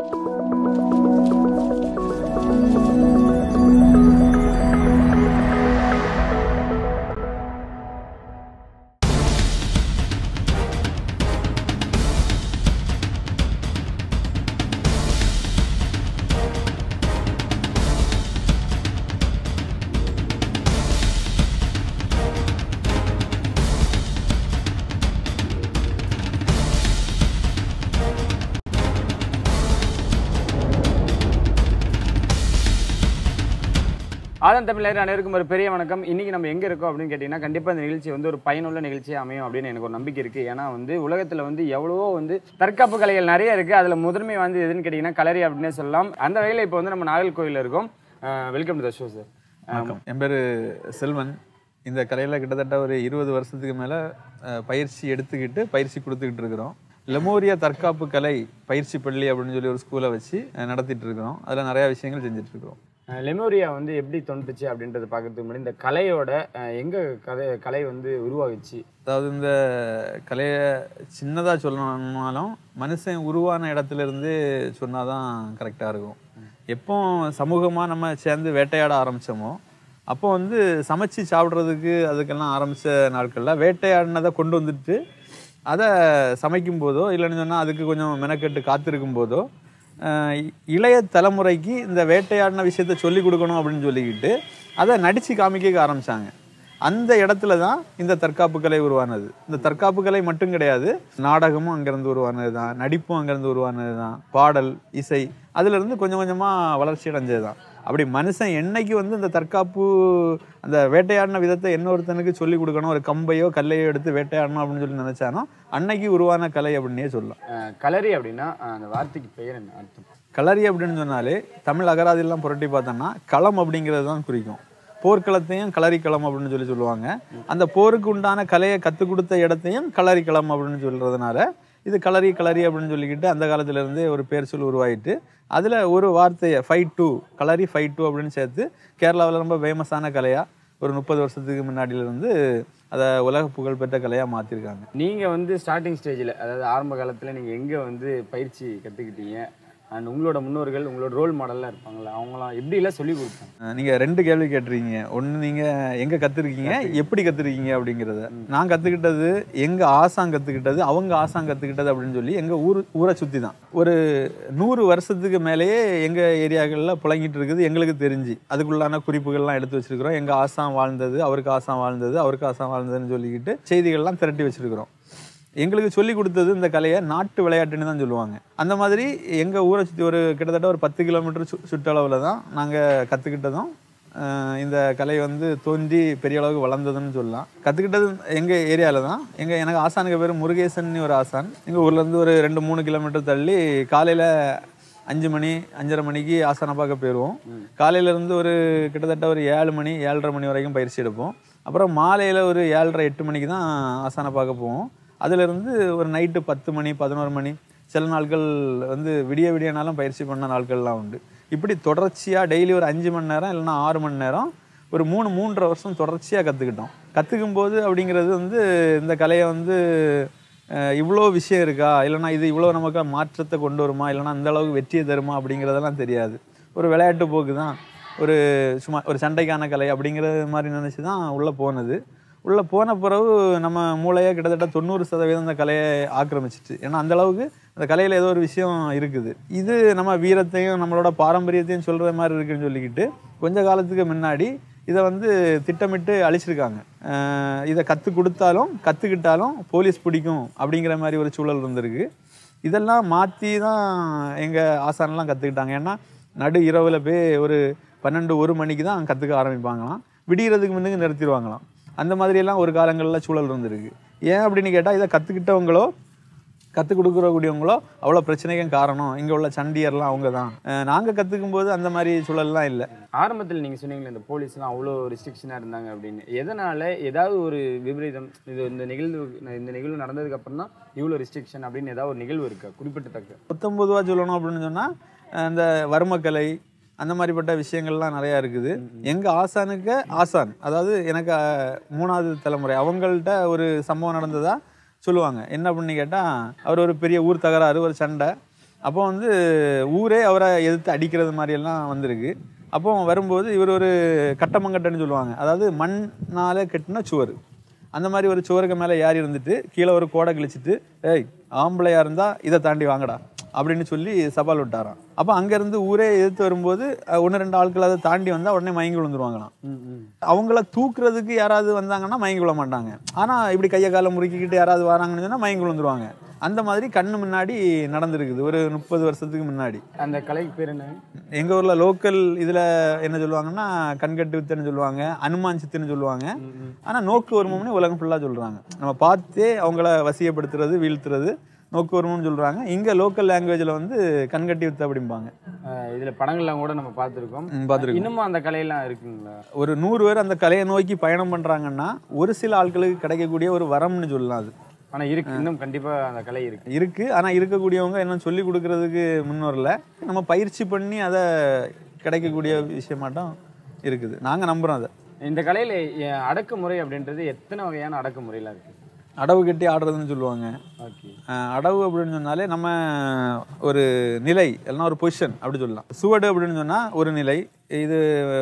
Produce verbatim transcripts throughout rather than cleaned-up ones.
ஆதன் தமிழர் அனைவருக்கும் ஒரு பெரிய வணக்கம். இன்னைக்கு நம்ம எங்க இருக்கோம் அப்படின்னு கேட்டீங்கன்னா, கண்டிப்பா இந்த நிகழ்ச்சி வந்து ஒரு பயனுள்ள நிகழ்ச்சியா அமையும் அப்படின்னு எனக்கு ஒரு நம்பிக்கை இருக்கு. ஏன்னா வந்து உலகத்துல வந்து எவ்வளவோ வந்து தற்காப்பு கலைகள் நிறைய இருக்கு. அதுல முதன்மை வந்து எதுன்னு கேட்டீங்கன்னா களரி அப்படின்னே சொல்லலாம். அந்த வகையில இப்போ வந்து நம்ம நாகர்கோவில்ல இருக்கோம். Welcome to the show sir. வணக்கம். என் பேர் செல்வன். இந்த கலையில் கிட்டத்தட்ட ஒரு இருபது வருஷத்துக்கு மேலே பயிற்சி எடுத்துக்கிட்டு பயிற்சி கொடுத்துக்கிட்டு இருக்கிறோம். லெமோரியா தற்காப்பு கலை பயிற்சி பள்ளி அப்படின்னு சொல்லி ஒரு ஸ்கூலை வச்சு நடத்திட்டு இருக்கிறோம். அதில் நிறையா விஷயங்கள் செஞ்சுட்டு இருக்கிறோம். லெமோரியா வந்து எப்படி தோன்றுச்சு அப்படின்றத பார்க்கறதுக்கு முன்னாடி இந்த கலையோட எங்க கதை கலை வந்து உருவாகுச்சு? அதாவது இந்த கலையை சின்னதாக சொல்லணும்னாலும் மனுஷன் உருவான இடத்துல இருந்து சொன்னாதான் கரெக்டாக இருக்கும். எப்போ சமூகமாக நம்ம சேர்ந்து வேட்டையாட ஆரம்பித்தோமோ அப்போ வந்து சமைச்சு சாப்பிட்றதுக்கு அதுக்கெல்லாம் ஆரம்பித்த நாட்களில் வேட்டையாடினதை கொண்டு வந்துட்டு அதை சமைக்கும் போதோ இல்லைன்னு சொன்னால் அதுக்கு கொஞ்சம் மெனக்கெட்டு காத்திருக்கும் போதோ இளைய தலைமுறைக்கு இந்த வேட்டையாடின விஷயத்த சொல்லிக் கொடுக்கணும் அப்படின்னு சொல்லிக்கிட்டு அதை நடித்து காமிக்க ஆரம்பித்தாங்க. அந்த இடத்துல தான் இந்த தற்காப்பு கலை உருவானது. இந்த தற்காப்பு கலை மட்டும் கிடையாது, நாடகமும் அங்கேருந்து உருவானது தான், நடிப்பும் அங்கேருந்து உருவானது தான், பாடல் இசை அதுலேருந்து கொஞ்சம் கொஞ்சமாக வளர்ச்சி அடைஞ்சது தான். அப்படி மனுஷன் என்னைக்கு வந்து இந்த தற்காப்பு அந்த வேட்டையாடின விதத்தை இன்னொருத்தனுக்கு சொல்லிக் கொடுக்கணும், ஒரு கம்பையோ கல்லையோ எடுத்து வேட்டையாடணும் அப்படின்னு சொல்லி நினைச்சானோ அன்னைக்கு உருவான கலை அப்படின்னே சொல்லலாம். கலரி அப்படின்னா அந்த வார்த்தைக்கு பெயர் என்ன அர்த்தம்? கலரி அப்படின்னு சொன்னாலே தமிழ் அகராதியெல்லாம் புரட்டி பார்த்தோம்னா களம் அப்படிங்கிறது தான் குறிக்கும். போர்க்களத்தையும் களரி களம் அப்படின்னு சொல்லி சொல்லுவாங்க. அந்த போருக்கு உண்டான கலையை கற்றுக் கொடுத்த இடத்தையும் களரி களம் அப்படின்னு சொல்றதுனால இது களரி களரி அப்படின்னு சொல்லிக்கிட்டு அந்த காலத்துல இருந்தே ஒரு பேர் சொல் உருவாயிட்டு அதில் ஒரு வார்த்தையை five two kalari five two அப்படின்னு சேர்த்து கேரளாவில் ரொம்ப ஃபேமஸான கலையாக ஒரு முப்பது வருஷத்துக்கு முன்னாடியிலேருந்து அதை உலக புகழ்பெற்ற கலையாக மாற்றிருக்காங்க. நீங்கள் வந்து ஸ்டார்டிங் ஸ்டேஜில், அதாவது ஆரம்ப காலத்தில் நீங்கள் எங்கே வந்து பயிற்சி கற்றுக்கிட்டீங்க? அண்ட் உங்களோட முன்னோர்கள் உங்களோட ரோல் மாடல்லாம் இருப்பாங்களா, அவங்களாம் எப்படிலாம் சொல்லி கொடுப்பாங்க? நீங்கள் ரெண்டு கேள்வி கேட்டிருக்கீங்க. ஒன்று நீங்கள் எங்கே கற்றுருக்கீங்க, எப்படி கற்றுருக்கீங்க அப்படிங்கிறத. நான் கற்றுக்கிட்டது எங்கள் ஆசான் கற்றுக்கிட்டது, அவங்க ஆசான் கற்றுக்கிட்டது அப்படின்னு சொல்லி எங்கள் ஊர் ஊரை சுற்றி தான். ஒரு நூறு வருஷத்துக்கு மேலேயே எங்கள் ஏரியாக்களில் புழங்கிட்டு இருக்குது எங்களுக்கு தெரிஞ்சு. அதுக்குள்ளான குறிப்புகள்லாம் எடுத்து வச்சுருக்கிறோம். எங்கள் ஆசான் வாழ்ந்தது, அவருக்கு ஆசான் வாழ்ந்தது, அவருக்கு ஆசான் வாழ்ந்ததுன்னு சொல்லிக்கிட்டு செய்திகள்லாம் திரட்டி வச்சுருக்கிறோம். எங்களுக்கு சொல்லி கொடுத்தது இந்த கலையை நாட்டு விளையாட்டுன்னு தான் சொல்லுவாங்க. அந்த மாதிரி எங்கள் ஊரை சுற்றி ஒரு கிட்டத்தட்ட ஒரு பத்து கிலோமீட்டர் சு சுற்றளவில் தான் நாங்கள் கற்றுக்கிட்டதும் இந்த கலை வந்து தோன்றி பெரிய அளவுக்கு வளர்ந்ததுன்னு சொல்லலாம். கற்றுக்கிட்டது எங்கள் ஏரியாவில் தான். எங்கள் எனக்கு ஆசானுக்கு பேர் முருகேசன் ஒரு ஆசான். எங்கள் ஊர்லேருந்து ஒரு ரெண்டு மூணு கிலோமீட்டர் தள்ளி காலையில் அஞ்சு மணி அஞ்சரை மணிக்கு ஆசானை பார்க்க போயிடுவோம். காலையிலேருந்து ஒரு கிட்டத்தட்ட ஒரு ஏழு மணி ஏழரை மணி வரைக்கும் பயிற்சி எடுப்போம். அப்புறம் மாலையில் ஒரு ஏழரை எட்டு மணிக்கு தான் ஆசானை பார்க்க போவோம். அதிலிருந்து ஒரு நைட்டு பத்து மணி பதினோரு மணி சில நாட்கள் வந்து விடிய விடியனாலும் பயிற்சி பண்ண நாட்கள்லாம் உண்டு. இப்படி தொடர்ச்சியாக டெய்லி ஒரு அஞ்சு மணி நேரம் இல்லைன்னா ஆறு மணி நேரம் ஒரு மூணு மூன்றரை வருஷம் தொடர்ச்சியாக கற்றுக்கிட்டோம். கற்றுக்கும் போது அப்படிங்கிறது வந்து இந்த கலையை வந்து இவ்வளோ விஷயம் இருக்கா, இல்லைனா இது இவ்வளோ நமக்கு மாற்றத்தை கொண்டு வருமா, இல்லைனா அந்த அளவுக்கு வெற்றியை தருமா அப்படிங்கிறதெல்லாம் தெரியாது. ஒரு விளையாட்டு போக்கு தான், ஒரு சும்மா ஒரு சண்டைக்கான கலை அப்படிங்கிறது மாதிரி நினச்சி தான் உள்ளே போனது. உள்ளே போன பிறகு நம்ம மூளையை கிட்டத்தட்ட தொண்ணூறு சதவீதம் அந்த கலையை ஆக்கிரமிச்சிட்டு. ஏன்னா அந்த அளவுக்கு அந்த கலையில் ஏதோ ஒரு விஷயம் இருக்குது. இது நம்ம வீரத்தையும் நம்மளோட பாரம்பரியத்தையும் சொல்கிற மாதிரி இருக்குன்னு சொல்லிக்கிட்டு கொஞ்ச காலத்துக்கு முன்னாடி இதை வந்து திட்டமிட்டு அழிச்சிருக்காங்க. இதை கற்றுக் கொடுத்தாலும் கற்றுக்கிட்டாலும் போலீஸ் பிடிக்கும் அப்படிங்கிற மாதிரி ஒரு சூழல் இருந்திருக்கு. இதெல்லாம் மாற்றி தான் எங்கள் ஆசானெலாம் கற்றுக்கிட்டாங்க. ஏன்னா நடு இரவில் போய் ஒரு பன்னெண்டு ஒரு மணிக்கு தான் கற்றுக்க ஆரம்பிப்பாங்களாம். விடிகிறதுக்கு முன்னுக்கு நிறுத்திடுவாங்களாம். அந்த மாதிரியெல்லாம் ஒரு காலங்களில் சூழல் இருந்திருக்கு. ஏன் அப்படின்னு கேட்டால் இதை கற்றுக்கிட்டவங்களோ கற்றுக் கொடுக்குறக்கூடியவங்களோ அவ்வளோ பிரச்சனைக்கும் காரணம் இங்கே உள்ள சண்டியர்லாம் அவங்க தான். நாங்கள் கற்றுக்கும் போது அந்த மாதிரி சூழல்லாம் இல்லை. ஆரம்பத்தில் நீங்கள் சொன்னீங்களே இந்த போலீஸ்லாம் அவ்வளோ ரெஸ்ட்ரிக்ஷனாக இருந்தாங்க அப்படின்னு. எதனால் ஏதாவது ஒரு விபரீதம், இது இந்த நிகழ்வு இந்த நிகழ்வு நடந்ததுக்கு அப்புறம் தான் இவ்வளோ ரெஸ்ட்ரிக்ஷன் அப்படின்னு ஏதாவது ஒரு நிகழ்வு இருக்கா குறிப்பிட்டத்தக்க? பத்தொம்பதுவா சொல்லணும் அப்படின்னு சொன்னால் இந்த வர்மக்கலை அந்த மாதிரிப்பட்ட விஷயங்கள்லாம் நிறையா இருக்குது. எங்கள் ஆசானுக்கு ஆசான், அதாவது எனக்கு மூணாவது தலைமுறை, அவங்கள்ட்ட ஒரு சம்பவம் நடந்ததா சொல்லுவாங்க. என்ன அப்படின்னு கேட்டால் அவர் ஒரு பெரிய ஊர் தகராறு, ஒரு சண்டை. அப்போ வந்து ஊரே அவரை எதிர்த்து அடிக்கிறது மாதிரியெல்லாம் வந்திருக்கு. அப்போ வரும்போது இவர் ஒரு கட்டமங்கட்டன்னு சொல்லுவாங்க, அதாவது மண்ணால் கட்டின சுவர். அந்த மாதிரி ஒரு சுவருக்கு மேலே ஏறி இருந்துட்டு கீழே ஒரு கோடை கிழிச்சிட்டு, ஏய் ஆம்பளையா இருந்தால் இதை தாண்டி வாங்கடா அப்படின்னு சொல்லி சவால் விட்டாராம். அப்போ அங்கேருந்து ஊரே எதிர்த்து வரும்போது ஒன்று ரெண்டு ஆட்கள் அதை தாண்டி வந்தால் உடனே மயங்கி விழுந்துருவாங்களாம். அவங்கள தூக்குறதுக்கு யாராவது வந்தாங்கன்னா மயங்கி விழ மாட்டாங்க. ஆனால் இப்படி கையை காலை முறுக்கிக்கிட்டு யாராவது வராங்கன்னு சொன்னால் மயங்கி விழுந்துருவாங்க. அந்த மாதிரி கண்ணு முன்னாடி நடந்திருக்குது ஒரு முப்பது வருஷத்துக்கு முன்னாடி. அந்த கலைக்கு பேர் என்ன? எங்க ஊர்ல லோக்கல் இதுல என்ன சொல்லுவாங்கன்னா கண்கட்டு வித்துன்னு சொல்லுவாங்க, அனுமான் சித்துன்னு சொல்லுவாங்க. ஆனா நோக்கு வருமம்னு உலகம் ஃபுல்லா சொல்றாங்க. நம்ம பார்த்தே அவங்கள வசியப்படுத்துறது, வீழ்த்துறது நோக்கு வருமம்னு சொல்றாங்க. இங்க லோக்கல் லாங்குவேஜ்ல வந்து கண்கட்டி வித்து அப்படிம்பாங்க. இதுல படங்கள்லாம் கூட நம்ம பார்த்துருக்கோம். பார்த்துருக்கோம். இன்னமும் அந்த கலையெல்லாம் இருக்குங்களா? ஒரு நூறு பேர் அந்த கலையை நோக்கி பயணம் பண்றாங்கன்னா ஒரு சில ஆட்களுக்கு கிடைக்கக்கூடிய ஒரு வரம்னு சொல்லலாம் அது. ஆனா இருக்கு, இன்னும் கண்டிப்பா அந்த கலை இருக்கு இருக்கு ஆனா இருக்கக்கூடியவங்க என்ன சொல்லி கொடுக்கறதுக்கு முன்னோர்ல நம்ம பயிற்சி பண்ணி அதை கிடைக்கக்கூடிய விஷயமாட்டம் இருக்குது. நாங்க நம்புறோம் அதை. இந்த கலையில அடக்குமுறை அப்படின்றது எத்தனை வகையான அடக்குமுறைலாம் இருக்கு? அடவு கட்டி ஆடுறதுன்னு சொல்லுவாங்க. அடவு அப்படின்னு சொன்னாலே நம்ம ஒரு நிலை இல்லைன்னா ஒரு பொசிஷன் அப்படி சொல்லலாம். சுவடு அப்படின்னு சொன்னா ஒரு நிலை, இது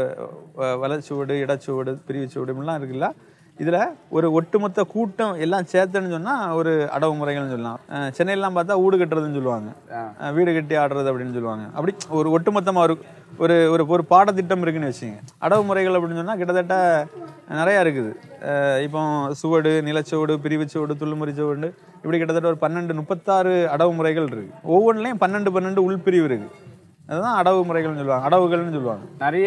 வலச்சுவடு, இடச்சுவடு, பிரிவு சுவடு இப்படிலாம் இருக்குல்ல. இதுல ஒரு ஒட்டுமொத்த கூட்டம் எல்லாம் சேர்த்துன்னு சொன்னா ஒரு அடவு முறைகள்னு சொல்லலாம். சென்னையெல்லாம் பார்த்தா ஊடு கட்டுறதுன்னு சொல்லுவாங்க, வீடு கட்டி ஆடுறது அப்படின்னு சொல்லுவாங்க. அப்படி ஒரு ஒட்டுமொத்தமா ஒரு ஒரு ஒரு பாடத்திட்டம் இருக்குன்னு வச்சுங்க. அடவு முறைகள் அப்படின்னு சொன்னா கிட்டத்தட்ட நிறையா இருக்குது. இப்போ சுவடு, நிலச்சுவடு, பிரிவு சுவடு, துள்ளுமுறி சுவடு, இப்படி கிட்டத்தட்ட ஒரு பன்னெண்டு முப்பத்தாறு அடவு முறைகள் இருக்கு. ஒவ்வொன்றுலையும் பன்னெண்டு பன்னெண்டு உள்பிரிவு இருக்கு. அதுதான் அடவு முறைகள்னு சொல்லுவாங்க, அடவுகள்னு சொல்லுவாங்க. நிறைய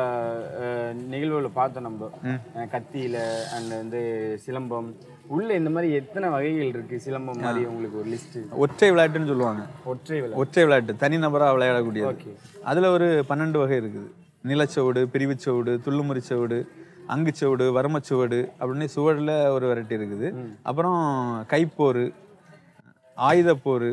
நிகழ்வுகளை பார்த்தோம் நம்ம. கத்தியில அண்ட் வந்து சிலம்பம் உள்ள இந்த மாதிரி எத்தனை வகைகள் இருக்கு? சிலம்பம் மாதிரி உங்களுக்கு ஒரு லிஸ்ட். ஒற்றை விளையாட்டுன்னு சொல்லுவாங்க. ஒற்றை விளையாட்டு, ஒற்றை விளையாட்டு தனிநபரா விளையாடக்கூடியது. அதுல ஒரு பன்னெண்டு வகை இருக்குது. நிலச்சுவடு, பிரிவுச்சுவடு, துள்ளுமுறி சுவடு, அங்குச்சுவடு, வர்மச்சுவடு அப்படின்னு சுவடுல ஒரு வெரைட்டி இருக்குது. அப்புறம் கைப்போர், ஆயுதப்போர்.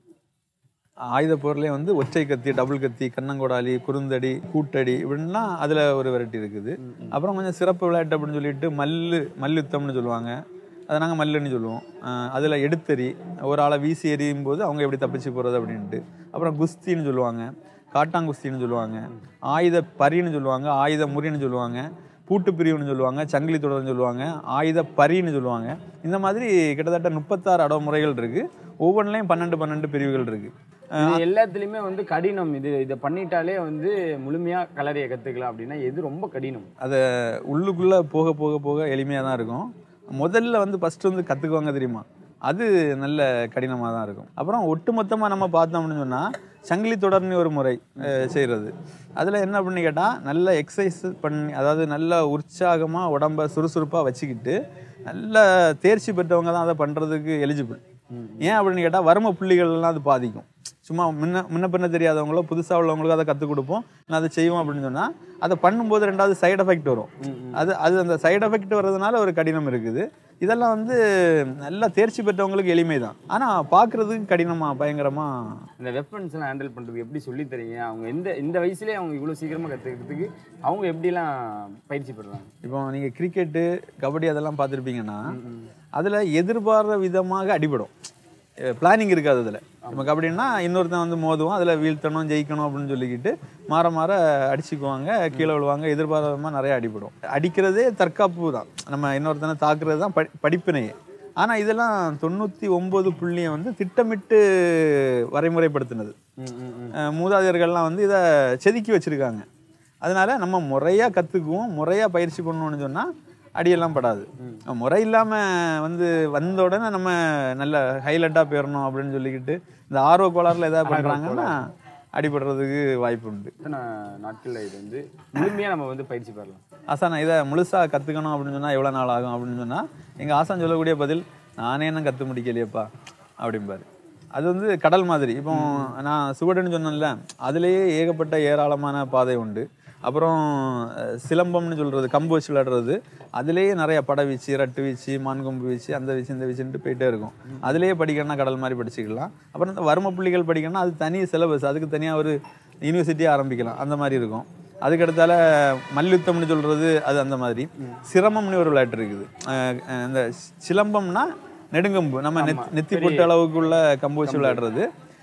ஆயுத போர்லேயே வந்து ஒற்றை கத்தி, டபுள் கத்தி, கண்ணங்கோடாலி, குறுந்தடி, கூட்டடி இப்படின்லாம் அதில் ஒரு வெரைட்டி இருக்குது. அப்புறம் கொஞ்சம் சிறப்பு விளையாட்டு அப்படின்னு சொல்லிட்டு மல்லு, மல்யுத்தம்னு சொல்லுவாங்க, அதை நாங்கள் மல்லுன்னு சொல்லுவோம். அதில் எடுத்தறி, ஒரு ஆளை வீசி எறியும் போது அவங்க எப்படி தப்பிச்சு போகிறது அப்படின்ட்டு. அப்புறம் குஸ்தின்னு சொல்லுவாங்க, காட்டாங்குஸ்தின்னு சொல்லுவாங்க, ஆயுத பரின்னு சொல்லுவாங்க, ஆயுத முறின்னு சொல்லுவாங்க, பூட்டு பிரிவுன்னு சொல்லுவாங்க, சங்கிலி தொடர்ன்னு சொல்லுவாங்க, ஆயுத பரின்னு சொல்லுவாங்க. இந்த மாதிரி கிட்டத்தட்ட முப்பத்தாறு அடவு முறைகள் இருக்கு. ஒவ்வொன்றுலையும் பன்னெண்டு பன்னெண்டு பிரிவுகள் இருக்கு. எல்லாத்துலயுமே வந்து கடினம். இது இதை பண்ணிட்டாலே வந்து முழுமையா கலரையை கத்துக்கலாம் அப்படின்னா எது ரொம்ப கடினம்? அதை உள்ளுக்குள்ள போக போக போக எளிமையா தான் இருக்கும். முதல்ல வந்து ஃபர்ஸ்ட் வந்து கத்துக்குவாங்க தெரியுமா, அது நல்ல கடினமாக தான் இருக்கும். அப்புறம் ஒட்டுமொத்தமாக நம்ம பார்த்தோம் அப்படின்னு சொன்னால் சங்கிலி தொடர்னு ஒரு முறை செய்கிறது. அதில் என்ன பண்ணி கேட்டால் நல்ல எக்ஸசைஸ் பண்ணி, அதாவது நல்ல உற்சாகமாக உடம்பை சுறுசுறுப்பாக வச்சுக்கிட்டு நல்ல தேர்ச்சி பெற்றவங்க தான் அதை பண்ணுறதுக்கு எலிஜிபிள். ஏன் அப்படின்னு கேட்டால் வர்ம புள்ளிகள்லாம் அது பாதிக்கும். சும்மா முன்ன முன்ன பின்ன தெரியாதவங்களோ புதுசாக உள்ளவங்களுக்கும் அதை கற்றுக் கொடுப்போம், நான் அதை செய்வோம் அப்படின்னு சொன்னால் அதை பண்ணும்போது ரெண்டாவது சைடு எஃபெக்ட் வரும். அது அது அந்த சைடு எஃபெக்ட் வர்றதுனால ஒரு கடினம் இருக்குது. இதெல்லாம் வந்து நல்லா தேர்ச்சி பெற்றவங்களுக்கு எளிமை தான், ஆனால் பார்க்குறதுக்கு கடினமாக பயங்கரமாக. இந்த வெப்பன்ஸ்லாம் ஹேண்டில் பண்ணுறதுக்கு எப்படி சொல்லி தரீங்க? அவங்க இந்த இந்த வயசுலேயே அவங்க இவ்வளோ சீக்கிரமாக கற்றுக்கிறதுக்கு அவங்க எப்படிலாம் பயிற்சி பெறுறாங்க? இப்போ நீங்கள் கிரிக்கெட்டு, கபடி அதெல்லாம் பார்த்துருப்பீங்கன்னா அதில் எதிர்பார்த்த விதமாக அடிபடும், பிளானிங் இருக்காது. அதில் நம்ம கபடின்னா இன்னொருத்தன் வந்து மோதுவோம், அதில் வீழ்த்தணும், ஜெயிக்கணும் அப்படின்னு சொல்லிக்கிட்டு மாற மாற அடிச்சுக்குவாங்க, கீழே விழுவாங்க, எதிர்பாராதமாக நிறைய அடிபடும். அடிக்கிறதே தற்காப்பு தான், நம்ம இன்னொருத்தனை தாக்குறது தான் படி படிப்பினையே. ஆனால் இதெல்லாம் தொண்ணூற்றி ஒம்பது புள்ளியை வந்து திட்டமிட்டு வரைமுறைப்படுத்தினது. மூதாதையர்கள்லாம் வந்து இதை செதுக்கி வச்சுருக்காங்க. அதனால நம்ம முறையாக கற்றுக்குவோம், முறையாக பயிற்சி பண்ணணும்னு சொன்னால் அடியெல்லாம் படாது. முறை இல்லாமல் வந்து வந்த உடனே நம்ம நல்ல ஹைலைட்டாக போயிடணும் அப்படின்னு சொல்லிக்கிட்டு இந்த ஆர்வ கோளாறுல எதாவது பண்ணுறாங்கன்னா அடிபடுறதுக்கு வாய்ப்பு உண்டு. நாட்களில் இது வந்து முழுமையாக நம்ம வந்து பயிற்சி பெறலாம். ஆசான் இதை முழுசாக கற்றுக்கணும் அப்படின்னு சொன்னால் எவ்வளோ நாள் ஆகும் அப்படின்னு சொன்னால் எங்கள் ஆசான் சொல்லக்கூடிய பதில், நானே என்ன கற்று முடிக்கலையப்பா அப்படிம்பாரு. அது வந்து கடல் மாதிரி. இப்போ நான் சுவடுன்னு சொன்னேன்ல, அதுலேயே ஏகப்பட்ட ஏராளமான பாதை உண்டு. அப்புறம் சிலம்பம்னு சொல்கிறது, கம்பு வச்சு விளையாடுறது, அதுலேயே நிறைய படை வீச்சு, ரட்டு வீச்சு, மான்கொம்பு வீச்சு, அந்த வீச்சு இந்த வீச்சுன்ட்டு போயிட்டே இருக்கும். அதுலேயே படிக்கணும்னா கடல் மாதிரி படிச்சுக்கலாம். அப்புறம் இந்த வர்ம புள்ளிகள் படிக்கணும்னா அது தனி சிலபஸ், அதுக்கு தனியாக ஒரு யூனிவர்சிட்டியாக ஆரம்பிக்கலாம், அந்த மாதிரி இருக்கும். அதுக்கடுத்தால மல்யுத்தம்னு சொல்கிறது அது அந்த மாதிரி. சிரமம்னு ஒரு விளையாட்டு இருக்குது. இந்த சிலம்பம்னா நெடுங்கம்பு, நம்ம நெத் நெத்தி பொட்டு அளவுக்குள்ள கம்பு வச்சு விளையாடுறது.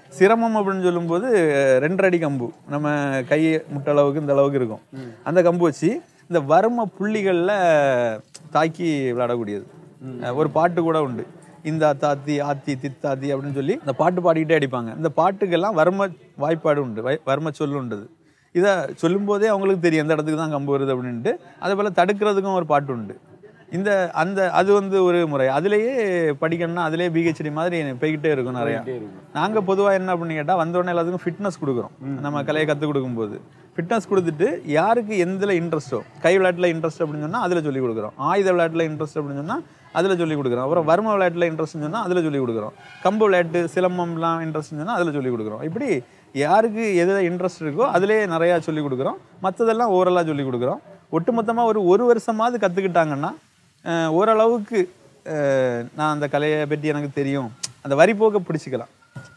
சிரமம் அப்படின்னு சொல்லும்போது ரெண்டரை அடி கம்பு நம்ம கை முட்டை அளவுக்கு இந்த அளவுக்கு இருக்கும். அந்த கம்பு வச்சு இந்த வர்ம புள்ளிகளில் தாக்கி விளையாடக்கூடியது. ஒரு பாட்டு கூட உண்டு, இந்த தாத்தி ஆத்தி தித்தாத்தி அப்படின்னு சொல்லி இந்த பாட்டு பாடிக்கிட்டே அடிப்பாங்க. இந்த பாட்டுக்கெல்லாம் வர்ம வாய்ப்பாடு உண்டு, வர்ம சொல்லு உண்டு. இதை சொல்லும் போதே அவங்களுக்கு தெரியும் எந்த இடத்துக்கு தான் கம்பு வருது அப்படின்ட்டு. அதே போல் தடுக்கிறதுக்கும் ஒரு பாட்டு உண்டு. இந்த அந்த அது வந்து ஒரு முறை. அதுலேயே படிக்கணும்னா அதுலேயே பிஹெச்டி மாதிரி போய்கிட்டே இருக்கும் நிறையா. நாங்கள் பொதுவாக என்ன அப்படின்னு கேட்டால் வந்தோடனே எல்லாத்துக்கும் ஃபிட்னஸ் கொடுக்குறோம். நம்ம கலையை கற்றுக் கொடுக்கும்போது ஃபிட்னஸ் கொடுத்துட்டு யாருக்கு எந்தில் இன்ட்ரெஸ்ட்டோ, கை விளையாட்டில் இன்ட்ரெஸ்ட் அப்படின்னு சொன்னால் அதில் சொல்லிக் கொடுக்குறோம். ஆயுத விளையாட்டில் இன்ட்ரெஸ்ட் அப்படின்னு சொன்னால் அதில் சொல்லிக் கொடுக்குறோம். அப்புறம் வர்ம விளையாட்டில் இன்ட்ரெஸ்ட்னு சொன்னால் அதில் சொல்லிக் கொடுக்குறோம். கம்பு விளையாட்டு சிலம்பம்லாம் இன்ட்ரெஸ்ட்னு சொன்னால் அதில் சொல்லிக் கொடுக்குறோம். இப்படி யாருக்கு எதில் இன்ட்ரெஸ்ட் இருக்கோ அதிலே நிறையா சொல்லிக் கொடுக்குறோம். மற்றதெல்லாம் ஓரலாக சொல்லிக் கொடுக்குறோம். ஒட்டுமொத்தமாக ஒரு ஒரு வருஷமாவது கற்றுக்கிட்டாங்கன்னா ஓரளவுக்கு நான் அந்த கலையை பற்றி எனக்கு தெரியும், அந்த வரிபோக்க பிடிச்சிக்கலாம்.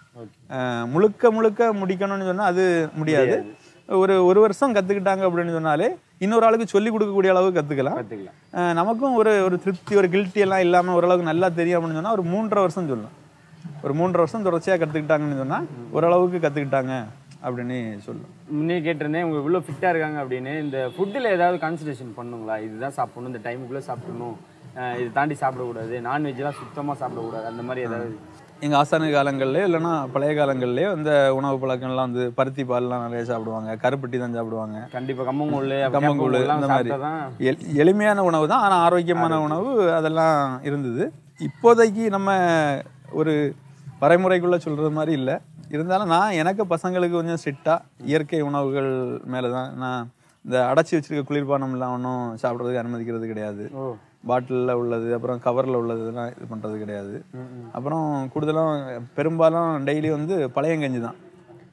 முழுக்க முழுக்க முடிக்கணும்னு சொன்னால் அது முடியாது. ஒரு ஒரு வருஷம் கற்றுக்கிட்டாங்க அப்படின்னு சொன்னாலே இன்னொரு ஆளுக்கு சொல்லிக் கொடுக்கக்கூடிய அளவுக்கு கற்றுக்கலாம். நமக்கும் ஒரு ஒரு திருப்தி, ஒரு கில்ட்டி எல்லாம் இல்லாமல் ஓரளவுக்கு நல்லா தெரியும் அப்படின்னு சொன்னால் ஒரு மூன்றரை வருஷம் சொல்லலாம். ஒரு மூன்றரை வருஷம் தொடர்ச்சியாக கற்றுக்கிட்டாங்கன்னு சொன்னால் ஓரளவுக்கு கற்றுக்கிட்டாங்க அப்படின்னு சொல்லலாம். முன்னே கேட்டிருந்தேன் உங்க இவ்வளோ ஃபிட்டாக இருக்காங்க அப்படின்னு. இந்த ஃபுட்டில் ஏதாவது கான்சன்ட்ரேஷன் பண்ணுங்களா? இதுதான் சாப்பிடணும், இந்த டைமுக்குள்ளே சாப்பிடணும், இது தாண்டி சாப்பிடக்கூடாது, நான்வெஜ்லாம் சுத்தமாக சாப்பிடக்கூடாது, அந்த மாதிரி ஏதாவது? எங்கள் ஆசான காலங்கள்லேயோ இல்லைன்னா பழைய காலங்கள்லேயோ இந்த உணவு பழக்கம்லாம் வந்து பருத்தி பால்லாம் நிறைய சாப்பிடுவாங்க, கருப்பட்டி தான் சாப்பிடுவாங்க. கண்டிப்பாக கம்மங்கூழ் கம்மங்கூழ் இந்த மாதிரி எள் எளிமையான உணவு தான், ஆனால் ஆரோக்கியமான உணவு அதெல்லாம் இருந்தது. இப்போதைக்கு நம்ம ஒரு வரைமுறைக்குள்ளே சொல்கிறது மாதிரி இல்லை. இருந்தாலும் நான் எனக்கு பசங்களுக்கு கொஞ்சம் ஸ்ட்ரிக்டாக இயற்கை உணவுகள் மேலே தான். நான் இந்த அடைச்சி வச்சிருக்க குளிர்பானம்லாம் ஒன்றும் சாப்பிட்றதுக்கு அனுமதிக்கிறது கிடையாது. பாட்டிலில் உள்ளது அப்புறம் கவரில் உள்ளதுலாம் இது பண்ணுறது கிடையாது. அப்புறம் கூடுதலாக பெரும்பாலும் டெய்லி வந்து பழையங்கஞ்சி தான்.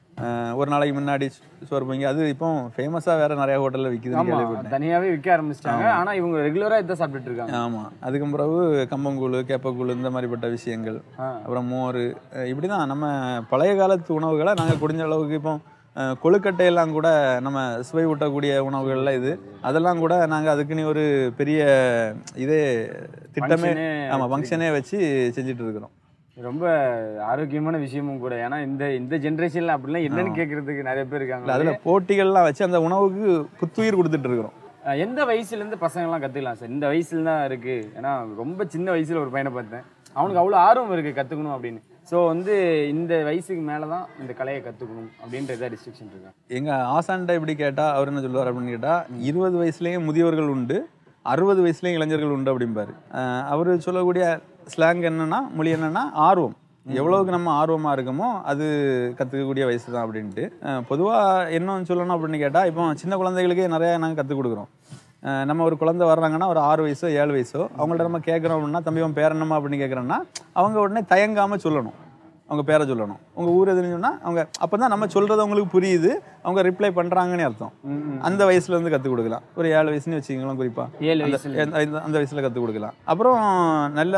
ஒரு நாளைக்கு முன்னாடி சோறு பொங்கி, அது இப்போ ஃபேமஸாக வேறு நிறையா ஹோட்டலில் விற்கிது, தனியாகவே விற்க ஆரம்பிச்சிட்டாங்க. ஆனால் இவங்க ரெகுலராக இதை சாப்பிட்டுட்டு இருக்காங்க. ஆமாம். அதுக்கு பிறகு கம்பங்கூழ், கேப்பக்கூழ் இந்த மாதிரிப்பட்ட விஷயங்கள், அப்புறம் மோர், இப்படி தான் நம்ம பழைய காலத்து உணவுகளை நாங்கள் குடிஞ்ச அளவுக்கு. இப்போ கொழுக்கட்டையெல்லாம் கூட நம்ம சுவை ஊட்டக்கூடிய உணவுகள்ல இது, அதெல்லாம் கூட நாங்கள் அதுக்குன்னு ஒரு பெரிய இதே திட்டமே, ஆமாம் ஃபங்க்ஷனே வச்சு செஞ்சுட்டு இருக்கிறோம். ரொம்ப ஆரோக்கியமான விஷயமும் கூட. ஏன்னா இந்த இந்த ஜென்ரேஷன்ல அப்படிலாம் என்னன்னு கேட்கறதுக்கு நிறைய பேர் இருக்காங்க. அதுல போட்டிகள்லாம் வச்சு அந்த உணவுக்கு புத்துயிர் கொடுத்துட்டு இருக்கிறோம். எந்த வயசுல இருந்து பசங்கள்லாம் கத்துக்கலாம் சார்? இந்த வயசுல தான் இருக்கு. ஏன்னா ரொம்ப சின்ன வயசுல ஒரு பையனை பார்த்தேன், அவனுக்கு அவ்வளோ ஆர்வம் இருக்கு கத்துக்கணும் அப்படின்னு. ஸோ வந்து இந்த வயசுக்கு மேலே தான் இந்த கலையை கற்றுக்கணும் அப்படின்ற ஏதாவது ரெஸ்ட்ரிக்ஷன் இருக்கா? எங்கள் ஆசான்ட்ட எப்படி கேட்டால் அவர் என்ன சொல்லுவார் அப்படின்னு கேட்டால், இருபது வயசுலேயும் முதியவர்கள் உண்டு, அறுபது வயசுலேயும் இளைஞர்கள் உண்டு அப்படிம்பாரு. அவர் சொல்லக்கூடிய ஸ்லாங் என்னன்னா, மொழி என்னன்னா ஆர்வம். எவ்வளவுக்கு நம்ம ஆர்வமாக இருக்கோமோ அது கற்றுக்கக்கூடிய வயசு தான் அப்படின்ட்டு. பொதுவாக என்னன்னு சொல்லணும் அப்படின்னு கேட்டால், இப்போ சின்ன குழந்தைகளுக்கே நிறையா நாங்கள் கற்றுக் கொடுக்குறோம். நம்ம ஒரு குழந்தை வர்றாங்கன்னா ஒரு ஆறு வயசோ ஏழு வயசோ அவங்கள்ட்ட நம்ம கேட்குறோம் அப்படின்னா, தம்பி அவன் பேர் என்னம்மா அப்படின்னு கேட்குறோன்னா அவங்க உடனே தயங்காமல் சொல்லணும், அவங்க பேரை சொல்லணும். உங்கள் ஊர் எதுன்னு சொன்னால் அவங்க அப்போ தான் நம்ம சொல்கிறது அவங்களுக்கு புரியுது, அவங்க ரிப்ளை பண்ணுறாங்கன்னு அர்த்தம். அந்த வயசுலேருந்து கற்றுக் கொடுக்கலாம். ஒரு ஏழு வயசுன்னு வச்சுக்கலாம், குறிப்பாக ஏழு வயசு அந்த வயசில் கற்றுக் கொடுக்கலாம். அப்புறம் நல்ல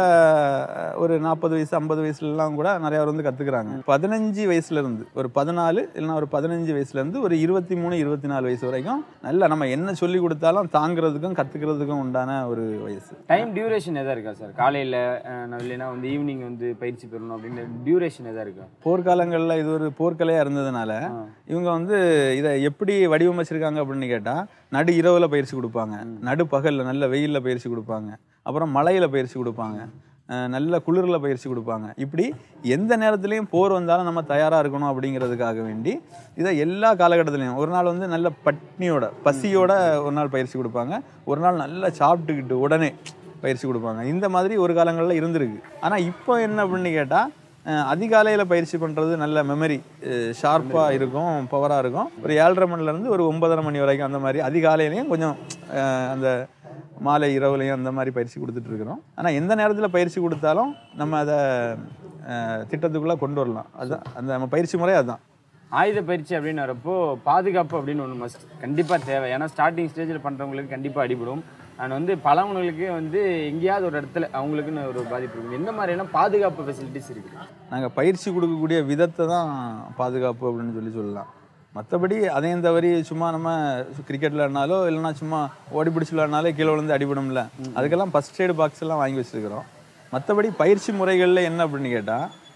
ஒரு நாற்பது வயசு ஐம்பது வயசுலலாம் கூட நிறையா வந்து கற்றுக்குறாங்க. பதினஞ்சு வயசுலேருந்து ஒரு பதினாலு இல்லைன்னா ஒரு பதினஞ்சு வயசுலேருந்து ஒரு இருபத்தி மூணு இருபத்தி நாலு வயசு வரைக்கும் நல்லா நம்ம என்ன சொல்லி கொடுத்தாலும் தாங்கிறதுக்கும் கற்றுக்கிறதுக்கும் உண்டான ஒரு வயசு. டைம் டியூரேஷன் எதாவது இருக்கா சார்? காலையில் இல்லைன்னா வந்து ஈவினிங் வந்து பயிற்சி பெறணும் அப்படின்னு டியூரேஷன் எதாவது இருக்கா? போர்க்காலங்களில் இது ஒரு போர்க்கலையாக இருந்ததுனால இவங்க வந்து இதை எப்படி வடிவமைச்சிருக்காங்க அப்படின்னு கேட்டால், நடு இரவில் பயிற்சி கொடுப்பாங்க, நடு பகலில் நல்ல வெயிலில் பயிற்சி கொடுப்பாங்க, அப்புறம் மழையில் பயிற்சி கொடுப்பாங்க, நல்ல குளிரில் பயிற்சி கொடுப்பாங்க. இப்படி எந்த நேரத்துலையும் போர் வந்தாலும் நம்ம தயாராக இருக்கணும் அப்படிங்கிறதுக்காக வேண்டி இதை எல்லா காலகட்டத்திலையும் ஒரு நாள் வந்து நல்ல பட்னியோட பசியோட ஒரு நாள் பயிற்சி கொடுப்பாங்க, ஒரு நாள் நல்லா சாப்பிட்டுக்கிட்டு உடனே பயிற்சி கொடுப்பாங்க. இந்த மாதிரி ஒரு காலங்களில் இருந்திருக்கு. ஆனால் இப்போ என்ன அப்படின்னு கேட்டால், அதிகாலையில் பயிற்சி பண்ணுறது நல்ல மெமரி ஷார்ப்பாக இருக்கும், பவராக இருக்கும். ஒரு ஏழரை மணிலேருந்து ஒரு ஒன்பதரை மணி வரைக்கும் அந்த மாதிரி அதிகாலையிலையும் கொஞ்சம் அந்த மாலை இரவுலையும் அந்த மாதிரி பயிற்சி கொடுத்துட்ருக்குறோம். ஆனால் எந்த நேரத்தில் பயிற்சி கொடுத்தாலும் நம்ம அதை திட்டத்துக்குள்ளே கொண்டு வரலாம். அதுதான் அந்த நம்ம பயிற்சி முறை. அதுதான் ஆயுத பயிற்சி அப்படின்னு வரப்போ பாதுகாப்பு அப்படின்னு ஒன்று மஸ்ட் கண்டிப்பாக தேவை. ஏன்னா ஸ்டார்டிங் ஸ்டேஜில் பண்ணுறவங்களுக்கு கண்டிப்பாக அடிபடும். அண்ட் வந்து பலவங்களுக்கு வந்து எங்கேயாவது ஒரு இடத்துல அவங்களுக்குன்னு ஒரு பாதிப்பு இருக்குது. எந்த மாதிரியெல்லாம் பாதுகாப்பு ஃபெசிலிட்டிஸ் இருக்குது? நாங்கள் பயிற்சி கொடுக்கக்கூடிய விதத்தை தான் பாதுகாப்பு அப்படின்னு சொல்லி சொல்லலாம். மற்றபடி அதையும் தவறி சும்மா நம்ம கிரிக்கெட் விளையாடினாலோ இல்லைன்னா சும்மா ஓடி பிடிச்சி விளையாடினாலே கீழே விழுந்து அடிபடும்ல, அதுக்கெல்லாம் ஃபஸ்ட் எய்டு பாக்ஸ் எல்லாம் வாங்கி வச்சுருக்கிறோம். மற்றபடி பயிற்சி முறைகளில் என்ன அப்படின்னு கேட்டால்,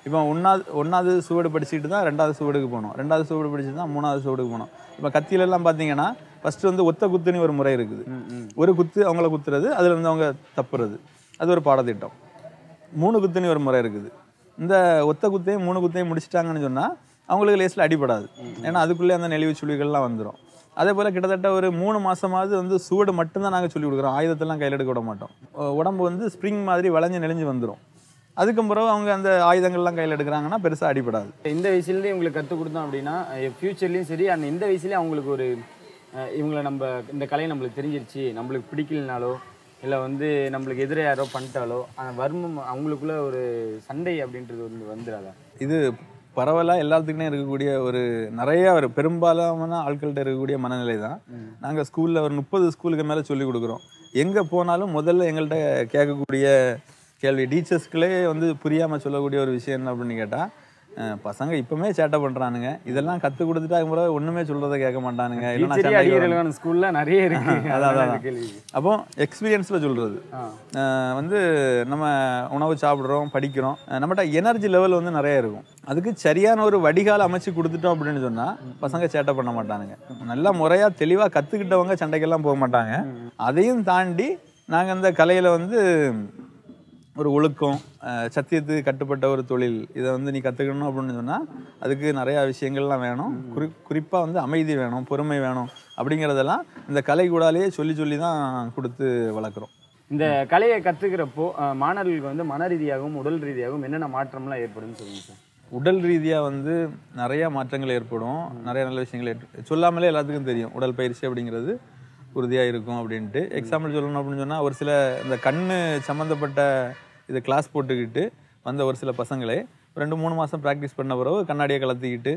இப்போ ஒன்றாவது ஒன்றாவது சுவடு படிச்சுட்டு தான் ரெண்டாவது சுவடுக்கு போகணும், ரெண்டாவது சுவடு படிச்சுட்டு தான் மூணாவது சுவடுக்கு போகணும். இப்போ கத்தியிலெல்லாம் பார்த்தீங்கன்னா ஃபஸ்ட்டு வந்து ஒத்த குத்துன்னு ஒரு முறை இருக்குது. ஒரு குத்து அவங்கள குத்துறது, அதில் வந்து அவங்க தப்புறது, அது ஒரு பாடத்திட்டம். மூணு குத்துன்னு ஒரு முறை இருக்குது. இந்த ஒத்த குத்தையும் மூணு குத்தையும் முடிச்சிட்டாங்கன்னு சொன்னால் அவங்களுக்கு லேஸில் அடிபடாது. ஏன்னா அதுக்குள்ளே அந்த நெளிவு சுழிகள்லாம் வந்துடும். அதே போல் கிட்டத்தட்ட ஒரு மூணு மாதமாவது வந்து சுவடு மட்டும்தான் நாங்கள் சொல்லிக் கொடுக்குறோம். ஆயுதத்தெல்லாம் கையில் எடுக்க விட மாட்டோம். உடம்பு வந்து ஸ்ப்ரிங் மாதிரி வளைஞ்சு நெளிஞ்சு வந்துடும். அதுக்கு பிறகு அவங்க அந்த ஆயுதங்கள்லாம் கையில் எடுக்கிறாங்கன்னா பெருசாக அடிபடாது. இந்த வயசுலேயே உங்களுக்கு கற்றுக் கொடுத்தோம் அப்படின்னா ஃப்யூச்சர்லேயும் சரி, அந்த இந்த வயசுலேயே அவங்களுக்கு ஒரு இவங்களை நம்ம இந்த கலை நம்மளுக்கு தெரிஞ்சிருச்சு, நம்மளுக்கு பிடிக்கலனாலோ இல்லை வந்து நம்மளுக்கு எதிரே யாரோ பண்ணிட்டாலோ அந்த வர்மம் அவங்களுக்குள்ள ஒரு சண்டை அப்படின்றது வந்து வந்துடாதா? இது பரவலாக எல்லாத்துக்குமே இருக்கக்கூடிய ஒரு நிறைய ஒரு பெரும்பாலான ஆட்கள்கிட்ட இருக்கக்கூடிய மனநிலை தான். நாங்கள் ஸ்கூலில் ஒரு முப்பது ஸ்கூலுக்கு மேலே சொல்லிக் கொடுக்குறோம். எங்கே போனாலும் முதல்ல எங்கள்கிட்ட கேட்கக்கூடிய கேள்வி, டீச்சர்ஸ்களே வந்து புரியாமல் சொல்லக்கூடிய ஒரு விஷயம் என்ன அப்படின்னு கேட்டால், பசங்க இப்பவுமே சேட்டை பண்றானுங்க, இதெல்லாம் கத்து கொடுத்துட்டா கூட ஒண்ணுமே சொல்றதை கேட்க மாட்டானுங்க. இல்லைன்னா ஸ்கூல்ல நிறைய இருக்கு. அதான் அப்போ எக்ஸ்பீரியன்ஸ்ல சொல்றது வந்து நம்ம உணவு சாப்பிட்றோம், படிக்கிறோம், நம்மகிட்ட எனர்ஜி லெவல் வந்து நிறைய இருக்கும். அதுக்கு சரியான ஒரு வடிகால அமைச்சு கொடுத்துட்டோம் அப்படின்னு சொன்னா பசங்க சேட்டை பண்ண மாட்டானுங்க. நல்லா முறையா தெளிவா கத்துக்கிட்டவங்க சண்டைக்கெல்லாம் போக மாட்டாங்க. அதையும் தாண்டி நாங்க அந்த கலையில வந்து ஒரு ஒழுக்கம், சத்தியத்துக்கு கட்டுப்பட்ட ஒரு தொழில், இதை வந்து நீ கற்றுக்கணும் அப்படின்னு சொன்னால் அதுக்கு நிறையா விஷயங்கள்லாம் வேணும். குறி குறிப்பாக வந்து அமைதி வேணும், பொறுமை வேணும். அப்படிங்கிறதெல்லாம் இந்த கலை கூடாலேயே சொல்லி சொல்லி தான் கொடுத்து வளர்க்குறோம். இந்த கலையை கற்றுக்கிறப்போ மாணவர்களுக்கு வந்து மன ரீதியாகவும் உடல் ரீதியாகவும் என்னென்ன மாற்றம்லாம் ஏற்படும்னு சொல்லுங்கள் சார். உடல் ரீதியாக வந்து நிறையா மாற்றங்கள் ஏற்படும், நிறைய நல்ல விஷயங்கள் ஏற்படும். சொல்லாமலே எல்லாத்துக்கும் தெரியும் உடல் பயிற்சி அப்படிங்கிறது உறுதியாக இருக்கும் அப்படின்ட்டு. எக்ஸாம்பிள் சொல்லணும் அப்படின்னு சொன்னால், ஒரு சில இந்த கண் சம்மந்தப்பட்ட இதை கிளாஸ் போட்டுக்கிட்டு வந்த ஒரு சில பசங்களே ரெண்டு மூணு மாதம் ப்ராக்டிஸ் பண்ண பிறகு கண்ணாடியை கலத்திக்கிட்டு